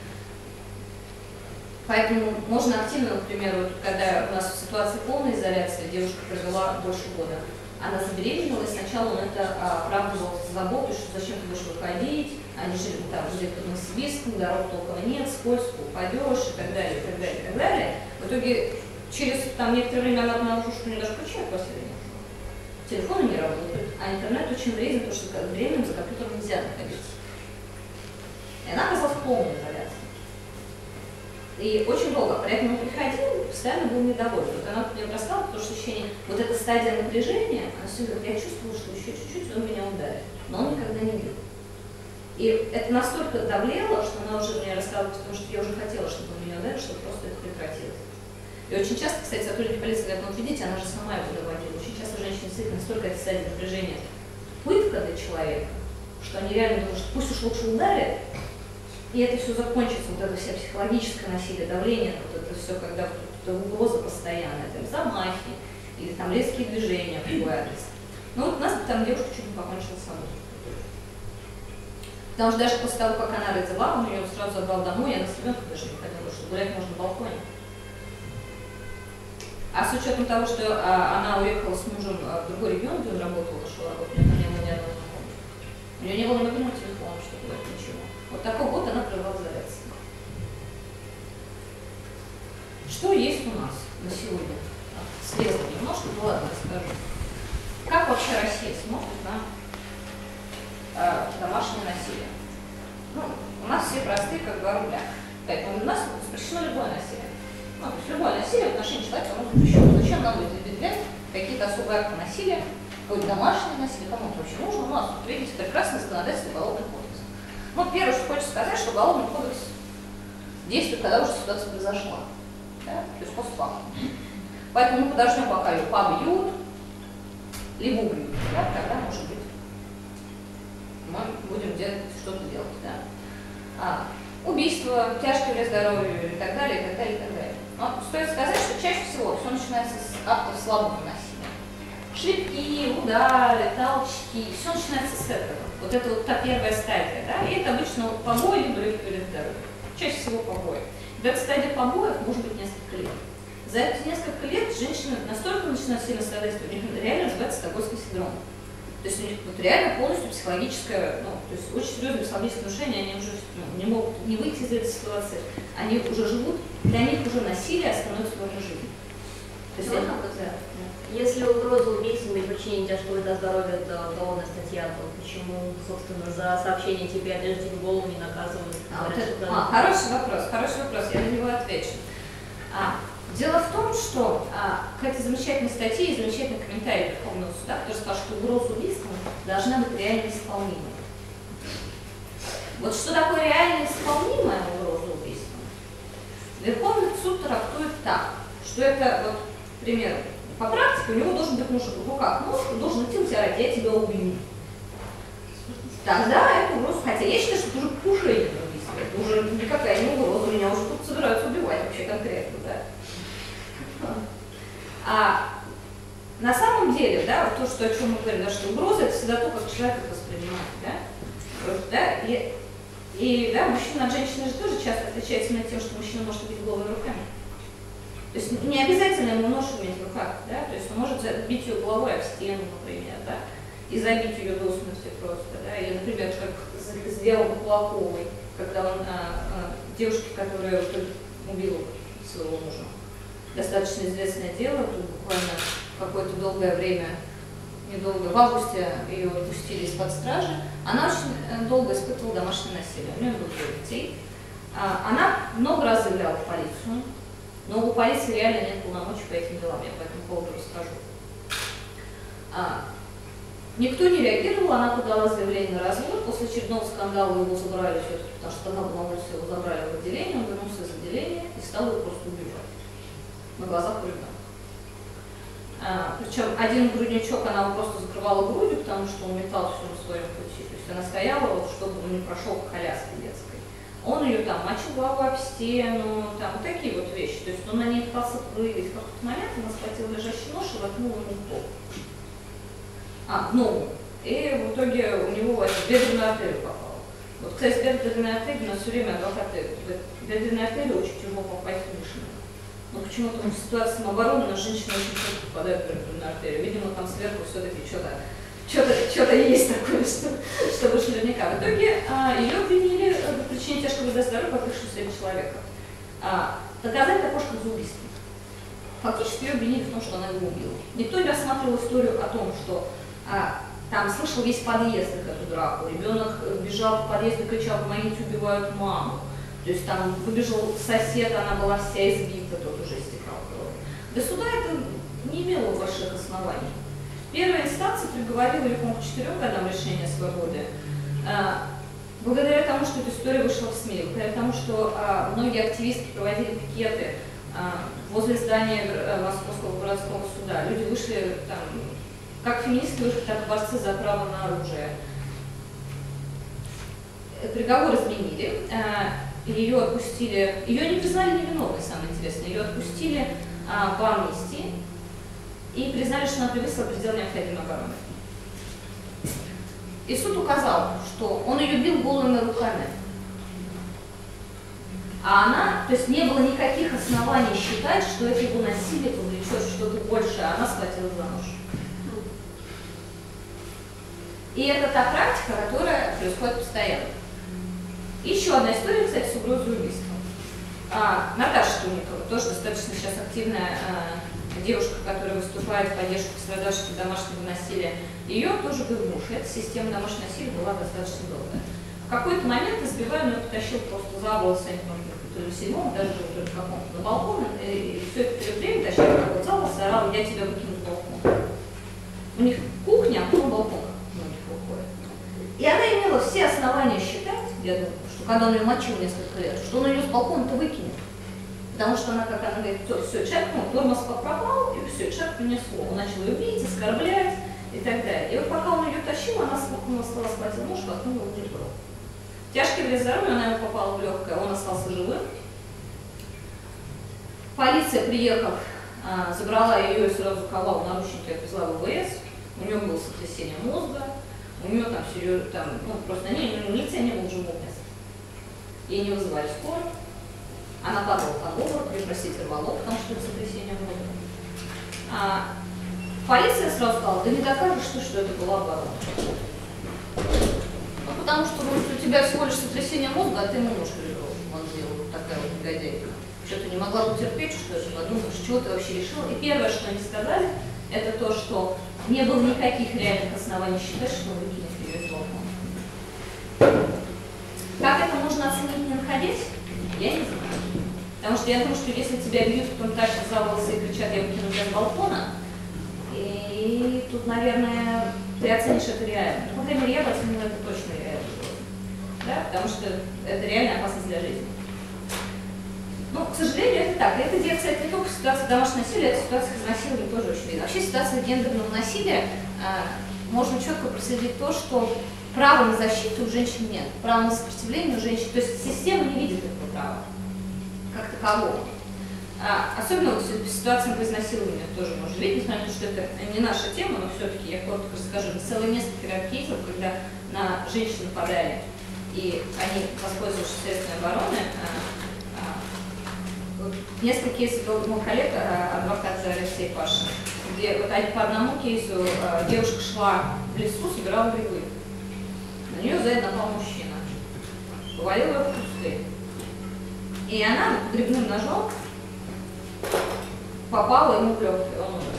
Поэтому можно активно, например, вот, когда у нас в ситуации полной изоляции девушка провела больше года, она забеременела, и сначала он это оправдывал с заботой, что зачем ты будешь выходить, они жили там где-то под Новосибирском, дорог толком нет, скользко, упадешь и так далее, и так далее, и так далее. В итоге через там, некоторое время она обнаружила, что у нее даже ключи от квартиры не ушло. Телефоны не работают, а интернет очень вреден, потому что временем за компьютером нельзя находиться. И она оказалась в полной изоляции. И очень долго, при этом он приходил, постоянно был недоволен. Вот она мне рассказала, потому что ощущение, вот эта стадия напряжения, она все говорит, я чувствовала, что еще чуть-чуть он меня ударит, но он никогда не бил. И это настолько давлело, что она уже мне рассказывала, потому что я уже хотела, чтобы он меня ударил, чтобы просто это прекратилось. И очень часто, кстати, сотрудники полиции говорят, ну вот видите, она же сама его доводила. Очень часто женщины действительно настолько эта стадия напряжения пытка для человека, что они реально думают, что пусть уж лучше ударит, и это все закончится, вот это все психологическое насилие, давление, вот это все, когда угроза постоянная, там замахи, или там резкие движения в твой адрес. Ну вот у нас там девушка чуть не покончила с собой. Потому что даже после того, как она родила, он ее сразу забрал домой, я на с ребенком даже не ходила, что гулять можно на балконе. А с учетом того, что она уехала с мужем в другой регион, где он работал, ушел работать, у нее не было ни одного знакомого. У нее не было мобильного телефона, чтобы говорить ничего. Вот такой год она провела в изоляции. Что есть у нас на сегодня? Слезла немножко, ну ладно, расскажу. Как вообще Россия смотрит на домашнее насилие? Ну, у нас все простые, как 2 рубля. Поэтому у нас запрещено любое насилие. Ну, то есть любое насилие в отношении человека оно запрещено. Зачем нам будет выделять какие-то особые акты насилия, какое-то домашнее насилие, кому это вообще нужно? У нас, видите, прекрасное законодательство Уголовного кодекса. Ну, первое, что хочется сказать, что Уголовный кодекс действует, когда уже ситуация произошла. Да? То есть постфактум. Поэтому мы подождем, пока ее побьют, либо убьют. Да? Тогда, может быть, мы будем что-то делать. Да? Убийство, тяжкий вред здоровью и так далее, и так далее, и так далее. Но стоит сказать, что чаще всего все начинается с актов слабого насилия. Шлепки, удары, толчки, все начинается с этого. Вот это вот та первая стадия, да, и это обычно побои либо вред здоровью. Чаще всего побои. И эта стадия побоев может быть несколько лет. За эти несколько лет женщины настолько начинают сильно страдать, что у них реально развивается стокгольмский синдром. То есть у них вот реально полностью психологическое, ну, то есть очень серьезное психологическое нарушение, они уже не могут не выйти из этой ситуации, они уже живут, для них уже насилие становится нормой жизни. То есть если угроза убийством и причинение тяжкого вреда здоровью – это уголовная статья, то почему, собственно, за сообщение тебе отрежете в голову не наказывают? Хороший вопрос, я на него отвечу. Дело в том, что к этой замечательной статье и замечательный комментарий Верховного суда, который сказал, что угроза убийством должна быть реально исполнимой. Вот что такое реально исполнимая угроза убийством? Верховный суд трактует так, что это, вот, к примеру, по практике у него должен быть нож в руках, нож, должен идти утирать, я тебя убью. Тогда это угроза, хотя я считаю, что это уже покушение на убийство, это уже никакая не угроза, меня уже тут собираются убивать вообще конкретно, да. На самом деле, да, вот то, что, о чем мы говорим, да, что угроза – это всегда то, как человек это воспринимает, да, и да, мужчина от женщины же тоже часто отличается именно тем, что мужчина может бить голыми руками. То есть не обязательно ему нож иметь в руках, да, то есть он может бить ее головой об стену, например, да, и забить ее до смерти просто, да, или, например, как сделал Кулаковой, когда он девушке, которая убила своего мужа. Достаточно известное дело, тут буквально какое-то долгое время, недолго, в августе ее отпустили из-под стражи. Она очень долго испытывала домашнее насилие, у нее было 2 детей. Она много раз заявляла в полицию, но у полиции реально нет полномочий по этим делам, я по этому поводу расскажу. Никто не реагировал, она подала заявление на развод, после очередного скандала его забрали все-таки, потому что она была на улице, его забрали в отделение, он вернулся из отделения и стал ее просто убивать на глазах у ребенка. Причем один грудничок она его просто закрывала грудью, потому что он метал все на своем пути. То есть она стояла, вот, чтобы он не прошел к коляске детской. Он ее там мочил голову об стену, там вот такие вот вещи. То есть он на ней пытался прыгать. В какой-то момент она схватила лежащий нож и воткнула ему в топ. В ногу. И в итоге у него это бедренную артерию попало. Вот, кстати, бедренная артерия, у нас все время адвокаты, бедренная артерия очень тяжело попасть в мышцы. Но почему-то в ситуации самообороны на женщины очень часто попадают в бедренную артерию. Видимо, там сверху все-таки что-то есть такое, что выше наверняка. В итоге ее обвинили в причине тяжкого вреда здоровью по 17 человека. Доказать також как за убийство. Фактически ее обвинили в том, что она его убила. Никто не рассматривал историю о том, что там слышал весь подъезд эту драку. Ребенок бежал по подъезду и кричал: «Помогите, убивают маму». То есть там выбежал сосед, она была вся избита, тот уже истекал кровью. До суда это не имело больших оснований. Первая инстанция приговорила ее, по-моему, к 4 годам лишения свободы. Благодаря тому, что эта история вышла в СМИ, благодаря тому, что многие активистки проводили пикеты возле здания Московского городского суда. Люди вышли там, как феминистки вышли, так и борцы за право на оружие. Приговор изменили. Ее отпустили, ее не признали невиновной, самое интересное, ее отпустили по амнистии и признали, что она превысила предел необходимой обороны. И суд указал, что он ее бил голыми руками, а она, то есть не было никаких оснований считать, что это его насилие повлечет что-то большее, а она схватила за нож. И это та практика, которая происходит постоянно. Еще одна история, кстати, с угрозой убийства. Наташа Туникова, тоже достаточно сейчас активная девушка, которая выступает в поддержку пострадавших от домашнего насилия. Ее тоже был муж. Эта система домашнего насилия была достаточно долгая. В какой-то момент избиваемый ее потащил просто за волосы, я не помню, то ли в 7-м, даже в каком-то, на балкон, и все это время тащил какой-то за волосы, орал: «Я тебя выкину с балкона». У них кухня, а потом балкон многих выходит. И она имела все основания считать, я думаю, что что когда он ее мочил несколько лет, что он ее с балкона-то выкинет. Потому что она, как она говорит, все, человек, тормоз пропал, и все, человек понесло. Он начал ее бить, оскорблять и так далее. И вот пока он ее тащил, она стала схватила нож, воткнула в ребро. Тяжкий вред здоровью, она ему попала в легкое, он остался живым. Полиция, приехав, забрала ее и сразу заковала в наручники, отвезла в ВВС. У нее было сотрясение мозга, у нее там серьезно, просто на ней лица не было живого места. Ей не вызывали скорую. Она падала под обморок, ее, простите, рвало, потому что это сотрясение мозга. Полиция сразу сказала, да не докажешь ты, что это была оборона. Ну, потому что у тебя всего лишь сотрясение мозга, а ты ему нож перебрал, он сделал, такая вот негодяйка. Что-то не могла утерпеть, что это подумаешь, чего ты вообще решила. И первое, что они сказали, это то, что не было никаких реальных оснований считать, что вы выкинете ее из балкона. Как это можно оценить, не находясь? Я не знаю. Потому что я думаю, что если тебя бьют, потом тащат за волосы и кричат, я выкину тебя с балкона, и тут, наверное, ты оценишь это реально. Ну, по крайней мере, я бы оценила это точно реально. Да? Потому что это реальная опасность для жизни. Ну, к сожалению, это так. Это делается не только в ситуации домашнего насилия, это ситуация изнасилования тоже очень видно. Вообще ситуация гендерного насилия можно четко проследить то, что права на защиту у женщин нет, права на сопротивление у женщин, то есть система не видит этого права как такового. Особенно вот в ситуации по изнасилованию тоже можно видеть, несмотря на то, что это не наша тема, но все-таки я коротко расскажу. Целое несколько кейсов, когда на женщин нападали, и они, воспользовавшись средствами обороны, несколько кейсов был мой коллега, адвокат Алексей Пашин, где вот по одному кейсу девушка шла в лесу, собирала грибы. На нее сзади напал мужчина, повалил ее в кусты. И она грибным ножом попала ему в легкие, он умер.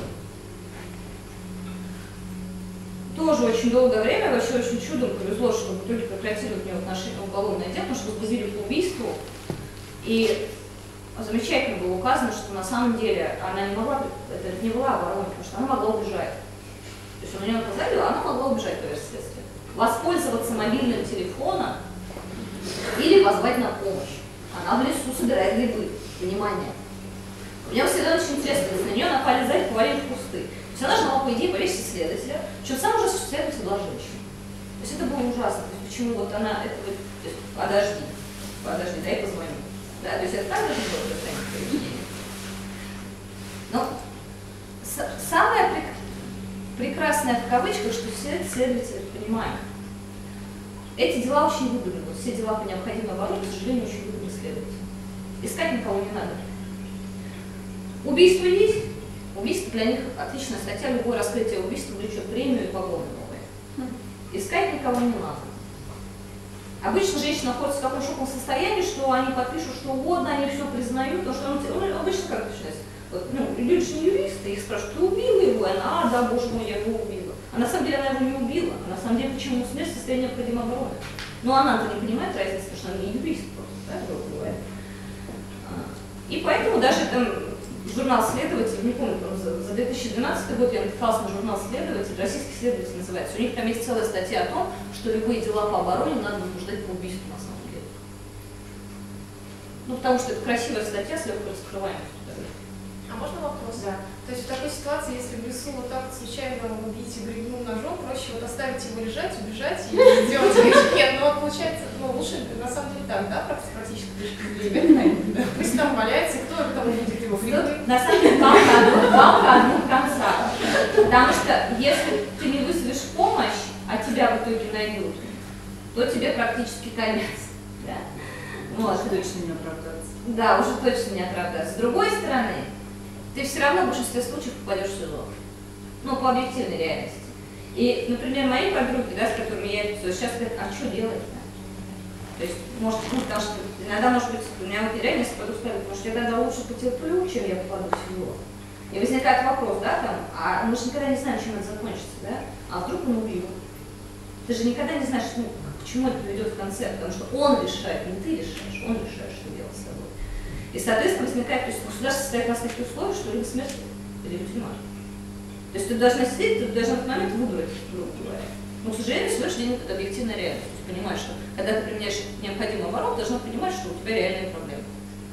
Тоже очень долгое время, вообще очень чудом повезло, что в итоге прекратили у нее отношения уголовное дело, потому что возбудили по убийству. И замечательно было указано, что на самом деле она не могла, это не была оборона, потому что она могла убежать. То есть у нее наказали, а она могла убежать по версии следствия. Воспользоваться мобильным телефоном или позвать на помощь. Она в лесу собирает грибы. Внимание. Мне всегда очень интересно, на нее напали сзади, повалили в кусты. То есть она же могла, по идее, повесить следователя, причем сам ужас, что следователь была женщина. То есть это было ужасно. То есть почему вот она, это вот, то есть, подожди, дай позвоню. Да, то есть это так даже было поведение. Но самое прекрасное в кавычках, что все следователи понимают. Эти дела очень выгодны. Вот все дела по необходимой обороне, к сожалению, очень выгодны следователям. Искать никого не надо. Убийство есть. Убийство для них отличная статья. Любое раскрытие убийства влечет премию и погоны новые. Искать никого не надо. Обычно женщина находится в таком шоковом состоянии, что они подпишут что угодно, они все признают, потому что обычно как начинается. Вот, люди же не юристы, их спрашивают, ты убила его? Она, да, боже мой, я его убила. А на самом деле она его не убила. А на самом деле, почему смерть состояние необходимой обороны? Но она-то не понимает разницы, потому что она не юрист просто, да, это бывает. И поэтому даже там журнал «Следователь», не помню, за 2012 год я натыкалась на журнал «Следователь», российский следователь называется. У них там есть целая статья о том, что любые дела по обороне надо возбуждать по убийству на самом деле. Ну, потому что это красивая статья с легкой раскрываемостью. А можно вопрос? Да. То есть в такой ситуации, если в лесу вот так случайно убить грибным ножом, проще вот оставить его лежать, убежать и сделать вещи? Нет, ну вот получается, лучше на самом деле так, да, практически точки зрения. Пусть там валяется, кто там увидит его грибы? На самом деле палка о двух концах. Потому что если ты не вызовешь помощь, а тебя в итоге найдут, то тебе практически конец. Да? Вот. Точно не оправдаться. Да, уже точно не оправдаться. С другой стороны, ты все равно в большинстве случаев попадешь в СИЗО. Ну, по объективной реальности. И, например, мои подруги, да, с которыми я сейчас говорят, а что делать? Да? То есть, может, потому что иногда, может быть, у меня вот реально подруг скажут, может, я тогда лучше потерплю, чем я попаду в СИЗО. И возникает вопрос, да, там, а мы же никогда не знаем, чем это закончится, да? А вдруг он убьет? Ты же никогда не знаешь, к чему это приведет в конце, потому что он решает, не ты решаешь, он решает, что делать с тобой. И, соответственно, возникает, то есть государство ставит нас в такие условия, что либо смерть, либо тюрьма. То есть ты должна сидеть, ты должна в этот момент выбрать, грубо говоря. Но, к сожалению, сегодняшний день это объективная реальность. То есть понимаешь, что когда ты применяешь необходимый оборот, должна понимать, что у тебя реальные проблемы.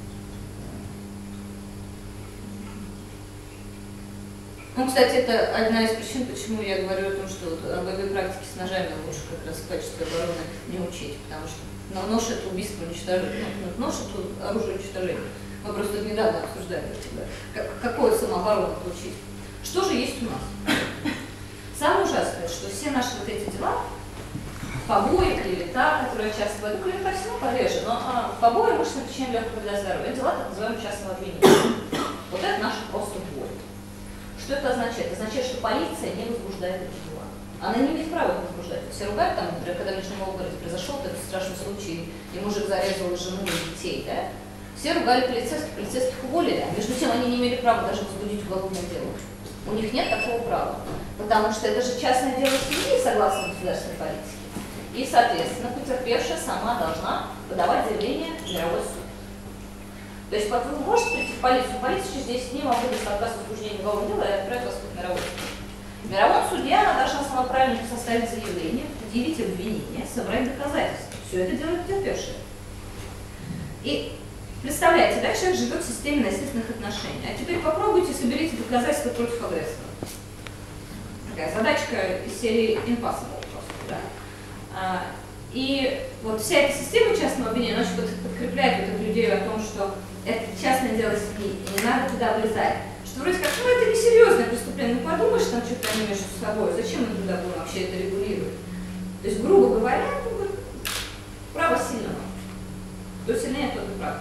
Ну, кстати, это одна из причин, почему я говорю о том, что вот боевые практики с ножами лучше как раз в качестве обороны не учить, потому что нож — это убийство, уничтожение, нож — это оружие уничтожения. Мы просто это недавно обсуждали, какое самооборону учить. Что же есть у нас? Самое ужасное, что все наши вот эти дела, побои, клевета, которые часто бывают, ну, клевета всего пореже, но побои, умышленное причинение легкого вреда здоровью, дела так называемого частного обвинения. Вот это наша просто боль. Что это означает? Это означает, что полиция не возбуждает эти дела. Она не имеет права их возбуждать. Все ругают, там, например, когда в Нижнем Новгороде произошел этот страшный случай, и мужик зарезал жену и детей, да? Все ругали полицейских уволили, а между тем они не имели права даже возбудить уголовное дело. У них нет такого права, потому что это же частное дело семьи, согласно государственной политике. И, соответственно, потерпевшая сама должна подавать заявление в мировой суд. То есть вы можете прийти в полицию через 10 дней вам выдаст отказ в возбуждении уголовного дела и отправить вас в мировой суд. В мировом суде она должна сама правильно составить заявление, предъявить обвинение, собрать доказательства. Все это делает потерпевшая. И представляете, да, человек живет в системе насильственных отношений. А теперь попробуйте соберите доказательства против агрессора. Такая задачка из серии Impossible просто, да. И вот вся эта система частного обвинения, значит, подкрепляет вот эту идею о том, что это частное дело семьи, и не надо туда влезать. Что вроде как, ну это несерьезное преступление, ну подумаешь, там что-то они между собой, зачем мы туда будем вообще это регулировать? То есть, грубо говоря, право сильного. Кто сильнее, тот и прав.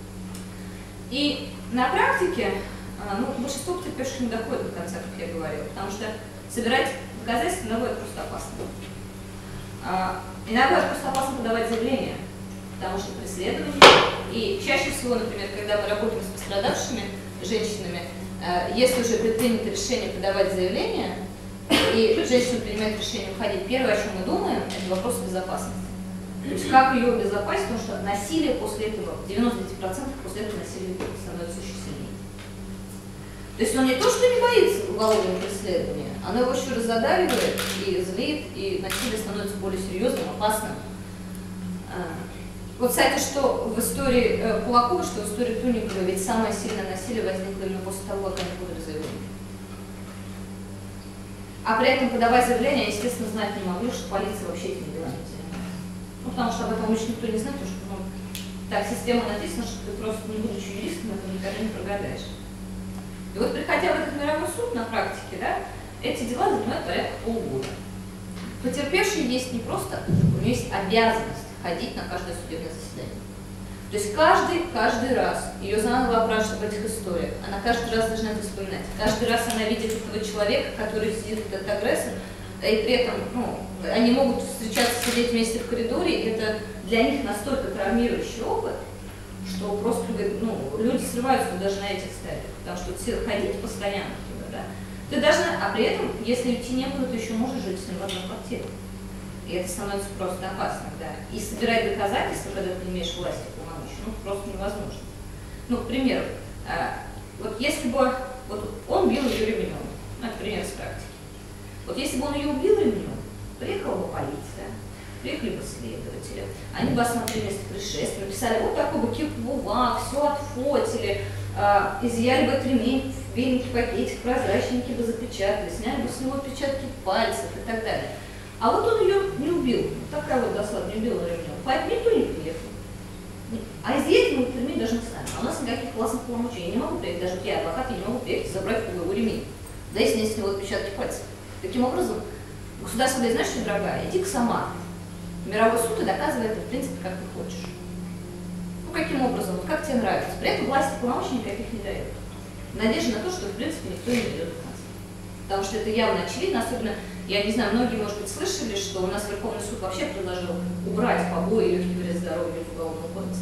И на практике, ну, большинство потерпевших не доходит до конца, как я говорила, потому что собирать доказательства иногда просто опасно. Иногда просто опасно подавать заявление, потому что преследование. И чаще всего, например, когда мы работаем с пострадавшими женщинами, если уже предпринято решение подавать заявление, и женщина принимает решение уходить, первое, о чем мы думаем, это вопрос безопасности. То есть как ее обезопасить, потому что насилие после этого, 99% после этого насилие становится еще сильнее. То есть он не то, что не боится уголовного преследования, оно его еще разодаривает и злит, и насилие становится более серьезным, опасным. Вот, кстати, что в истории Кулакова, что в истории Туникова, ведь самое сильное насилие возникло именно после того, как они подали заявление. А при этом, подавая заявление, я, естественно, знать не могу, что полиция вообще этими делами занимается. Ну, потому что об этом еще никто не знает, потому что так система написана, что ты просто, не будучи юристом, это никогда не прогадаешь. И вот, приходя в этот мировой суд на практике, да, эти дела занимают порядка полгода. Потерпевший есть не просто, у нее есть обязанность ходить на каждое судебное заседание. То есть каждый раз ее заново опрашивают в этих историях, она каждый раз должна это вспоминать. Каждый раз она видит этого человека, который сидит, этот агрессор, и при этом, ну, они могут встречаться, сидеть вместе в коридоре, и это для них настолько травмирующий опыт, что просто люди срываются даже на этих стадиях, потому что ходить постоянно туда, да. Ты должна, а при этом, если идти некуда, ты еще можешь жить с ним в одной квартире. И это становится просто опасно, да. И собирать доказательства, когда ты не имеешь власти полномочий, ну, просто невозможно. Ну, к примеру, вот если бы вот он бил ее ремнем, ну, это пример с практики. Вот если бы он ее убил ремнем, приехала бы полиция, приехали бы следователи, они бы осмотрели место происшествия, написали вот такой бы кип бумаг, все отфотили, изъяли бы этот ремень в беленький пакетик, прозрачненький бы запечатали, сняли бы с него отпечатки пальцев и так далее. А вот он ее не убил, вот такая вот досада, не убила ремнем, поэтому никто не приехал. А изъять мы ремень даже не станем. А у нас никаких классных полномочий. Я не могу приехать, даже я адвокат, я не могу приехать и забрать его ремень. Да и снять с него отпечатки пальцев. Таким образом, государство говорит, знаешь что, дорогая, иди-ка сама. Мировой суд и доказывай это, в принципе, как ты хочешь. Ну, каким образом, вот как тебе нравится. При этом власти полномочий никаких не дает. В надежде на то, что, в принципе, никто не дает до конца. Потому что это явно очевидно, особенно, я не знаю, многие, может быть, слышали, что у нас Верховный суд вообще предложил убрать побои и легкий вред здоровью в Уголовном кодексе.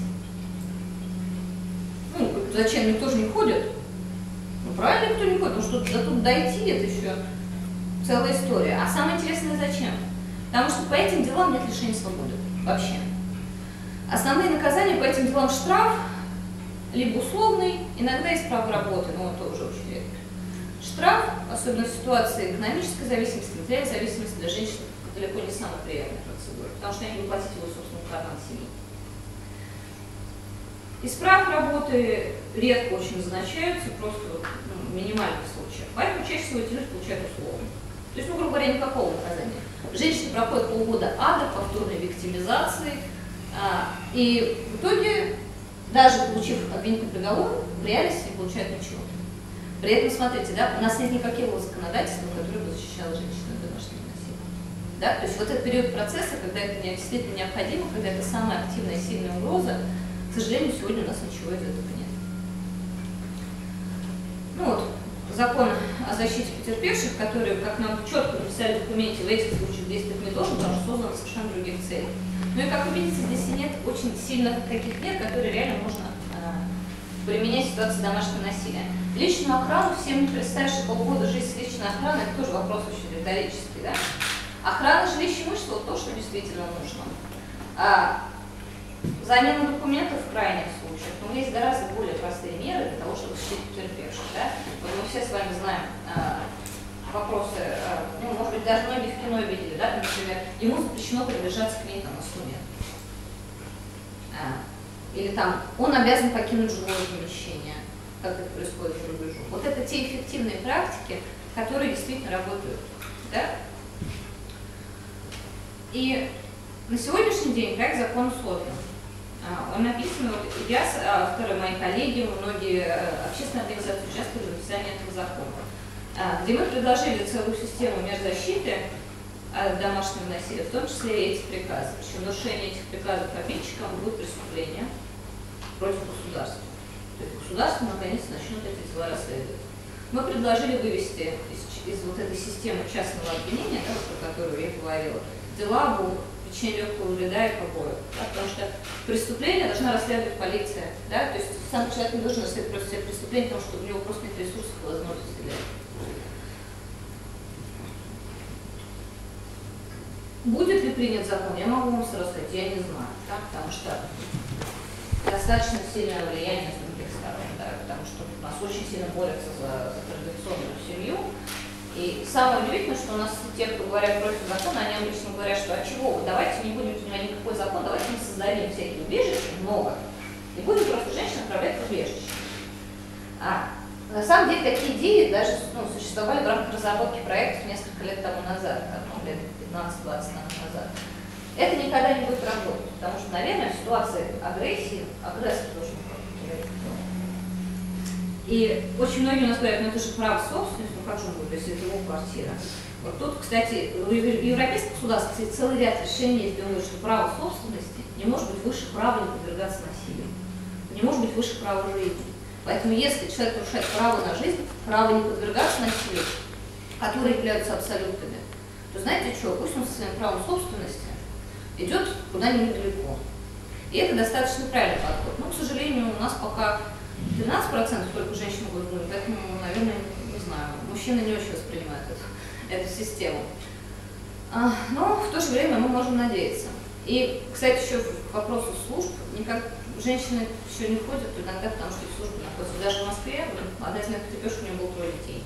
Ну, зачем, никто же не ходит. Ну, правильно, никто не ходит, потому что до тут дойти, это еще целая история. А самое интересное, зачем? Потому что по этим делам нет лишения свободы. Вообще. Основные наказания по этим делам штраф, либо условный, иногда есть право работы, но это уже очень редко. Штраф, особенно в ситуации экономической зависимости, материальной зависимости для женщин, далеко не самая приятная процедура, потому что они будут платить его собственный карман семьи. Исправки работы редко очень назначаются, просто в минимальных случаях. Поэтому чаще всего эти люди получают условно. То есть, грубо говоря, никакого наказания. Женщина проходит полгода ада, повторной виктимизации, и в итоге, даже получив обвинительный приговор, в реальности не получает ничего. При этом, смотрите, да, у нас нет никакого законодательства, которое бы защищало женщину от домашнего насилия. Да? То есть вот этот период процесса, когда это действительно необходимо, когда это самая активная и сильная угроза, к сожалению, сегодня у нас ничего из этого нет. Ну вот, закон о защите потерпевших, который, как нам четко написали в документе, в этих случаях действовать не должен, потому что создан в совершенно других целях. Ну и, как вы видите, здесь и нет очень сильных таких мер, которые реально можно применять в ситуации домашнего насилия. Личную охрану всем не представишь, что полгода жить с личной охраной, это тоже вопрос очень риторический, да? Охрана жилища имущества – то, что действительно нужно. Замена документов в крайних случаях, но есть гораздо более простые меры для того, чтобы защитить потерпевших. Да? Вот мы все с вами знаем вопросы, ну, может быть, даже многие в кино видели, да? Например, ему запрещено приближаться к ней там, на 100 метров. Или там, он обязан покинуть жилое помещение, как это происходит за рубежом. Вот это те эффективные практики, которые действительно работают. Да? И на сегодняшний день проект закона создан. Он написан, вот я, авторы, мои коллеги, многие общественные организации участвовали в написании этого закона, где мы предложили целую систему мер защиты от домашнего насилия, в том числе и эти приказы. Причем нарушение этих приказов обидчикам будет преступление против государства. То есть государство наконец-то начнет эти дела расследовать. Мы предложили вывести из вот этой системы частного обвинения, да, про которую я говорила, дела об причине легкого вреда и побоев. Да, потому что преступление должна расследовать полиция. Да, то есть сам человек не должен расследовать просто все преступления, потому что у него просто нет ресурсов и возможностей для этого. Будет ли принят закон, я могу вам сразу сказать, я не знаю, да, потому что достаточно сильное влияние с других сторон, да, потому что у нас очень сильно борются за традиционную семью. И самое удивительное, что у нас те, кто говорят против закона, они обычно говорят, что а чего вы, давайте не будем принимать никакой закон, давайте мы создадим всякие убежища, много, и будем просто женщин отправлять в убежище. На самом деле такие идеи даже существовали в рамках разработки проектов несколько лет тому назад, лет 15-20 назад. Это никогда не будет работать, потому что, наверное, в ситуации агрессии, агрессор должен быть. И очень многие у нас говорят, ну это же право собственности, ну как же он будет, если это его квартира. Вот тут, кстати, в европейских государствах целый ряд решений сделают, что право собственности не может быть выше права не подвергаться насилию, не может быть выше права жизни. Поэтому если человек нарушает право на жизнь, право не подвергаться насилию, которые являются абсолютными, то знаете что, пусть он со своим правом собственности идет куда-нибудь далеко. И это достаточно правильный подход. Но, к сожалению, у нас пока 13% только женщин в Госдуме, поэтому, наверное, не знаю, мужчины не очень воспринимают эту систему. Но в то же время мы можем надеяться. И, кстати, еще к вопросу служб, женщины еще не ходят иногда, потому что их службы находятся. Даже в Москве, одна из моих потерпевших, у нее было 3 детей.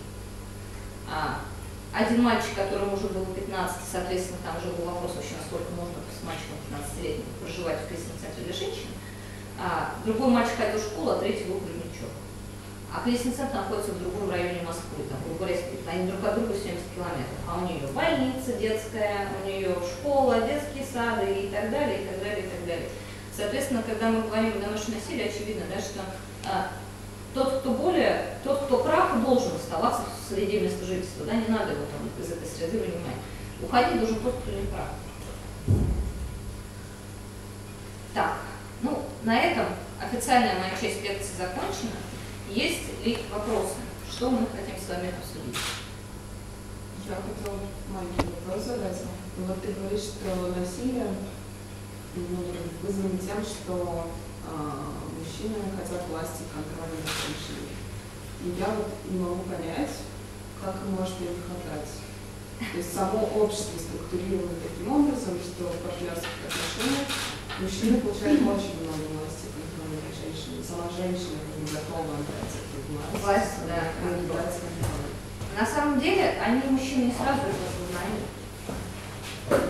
Один мальчик, которому уже было 15, соответственно, там уже был вопрос вообще, насколько можно с мальчиком 15-летним проживать в кризисном центре для женщин. Другой мальчик ходил в школу, а третий был грудничок. А кризисный центр находится в другом районе Москвы, там, грубо говоря, они друг от друга 70 километров. А у нее больница детская, у нее школа, детские сады и так далее, и так далее, и так далее. Соответственно, когда мы говорим о домашнем насилии, очевидно, да, что тот, кто прав, должен оставаться в среде места жительства, да, не надо его там из этой среды вынимать. Уходить должен тот, кто не прав. Так, ну, на этом официальная моя часть лекции закончена. Есть ли вопросы? Что мы хотим с вами обсудить? Я хотела маленький вопрос задать. Вот ты говоришь, что насилие вызвано тем, что мужчины хотят власти и контроля над женщиной. И я вот не могу понять, как им может не хватать. То есть само общество структурировано таким образом, что в партнерских отношениях мужчины получают очень много власти и контроля над женщиной. Сама женщина не готова отдать эту власть. Да. На самом деле, они, мужчины, не сразу это осознают.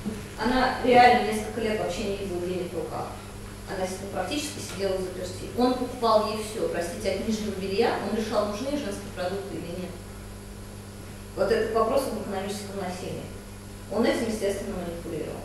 Она реально несколько лет вообще не видела денег в руках. Она практически сидела в заперти. Он покупал ей все, простите, от нижнего белья, он решал, нужны ей женские продукты или нет. Вот это вопрос об экономическом насилии. Он этим, естественно, манипулировал.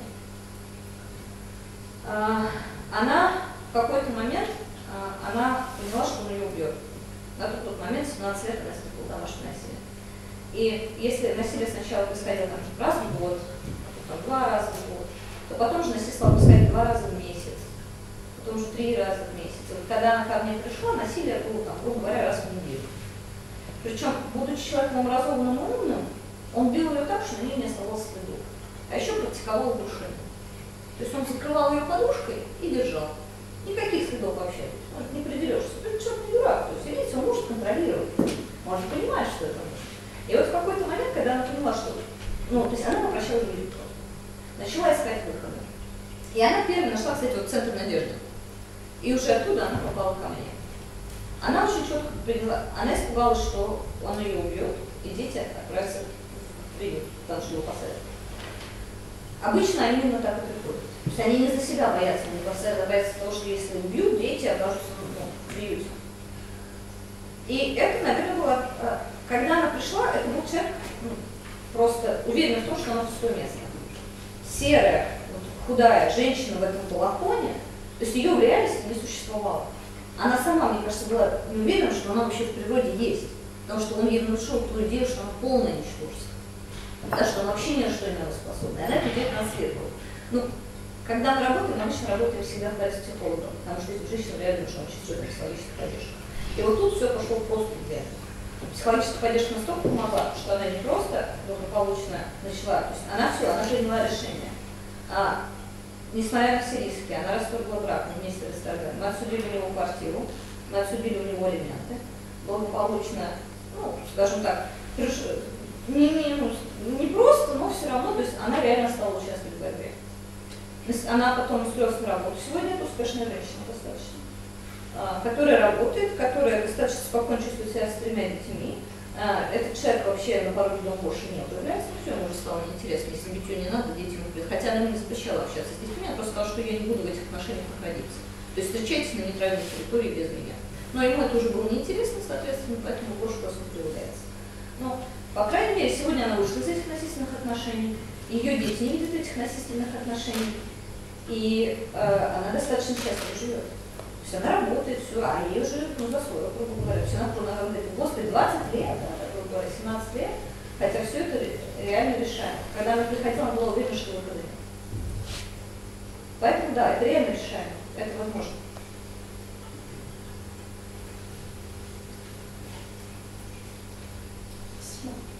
Она в какой-то момент она поняла, что он ее убьет. На тот момент, 17 лет, она испытывала домашнее насилие. И если насилие сначала происходило там, раз в год, потом 2 раза в год, то потом же насилие стало происходить 2 раза в месяц, потом уже 3 раза в месяц. И вот когда она ко мне пришла, насилие было, там, грубо говоря, раз в неделю. Причем, будучи человеком образованным и умным, он бил ее так, что на ней не оставалось следов. А еще практиковал удушение. То есть он закрывал ее подушкой и держал. Никаких следов вообще. Может, не придерешься. Ты человек не дурак. То есть, видите, он может контролировать. Он же понимает, что это может. И вот в какой-то момент, когда она поняла, что... Ну, то есть она попрощалась в люди просто. Начала искать выхода. И она первая нашла, кстати, вот центр надежды. И уже оттуда она попала ко мне. Она очень четко приняла. Она испугалась, что он ее убьет, и дети отправятся в приют, потому что его посадят. Обычно они именно так и приходят. То есть они не за себя боятся, они боятся того, что если убьют, дети окажутся в приюте. И это, наверное, было... Когда она пришла, это был человек просто уверен в том, что она пустое место. Серая, худая женщина в этом балахоне, то есть ее в реальности не существовало. Она сама, мне кажется, была не уверена, что она вообще в природе есть. Потому что он ей внушил ту идею, что она полное ничтожество. Да, что она вообще ни на что не способна. И она эту идею транслировала. Ну, когда мы работаем, мы обычно работаем всегда в паре с психологом, потому что если женщина реально нужна очень серьезная психологическая поддержка. И вот тут все пошло просто идеально. Психологическая поддержка настолько помогла, что она не просто благополучно начала, то есть она все, она приняла решение. Несмотря на все риски, она расторгла брак, мы вместе расторгали. Мы отсудили у него квартиру, мы отсудили у него алименты, благополучно, ну, скажем так, не просто, но все равно, то есть она реально стала участвовать в борьбе. Она потом устроилась на работу. Сегодня это успешная женщина достаточно, которая работает, которая достаточно спокойно чувствует себя с 3 детьми. Этот человек вообще на пороге дома больше не появляется, все, ему уже стало неинтересно, если бить ее не надо, дети ему придут. Хотя она мне не запрещала общаться с детьми, она просто сказала, что я не буду в этих отношениях находиться. То есть встречайтесь на нейтральной территории без меня. Но ему это уже было неинтересно, соответственно, поэтому больше просто не прилагается. Но, по крайней мере, сегодня она вышла из этих насильственных отношений, ее дети не видят этих насильственных отношений, и она достаточно счастливо живет. То есть она работает, все, а ей уже, за 40, грубо говоря, все она работает. Господи, 20 лет, грубо говоря, 17 лет, хотя все это реально решаемо. Когда она приходила, она была уверена, что выхода нет. Поэтому, да, это реально решаемо, это возможно. Спасибо.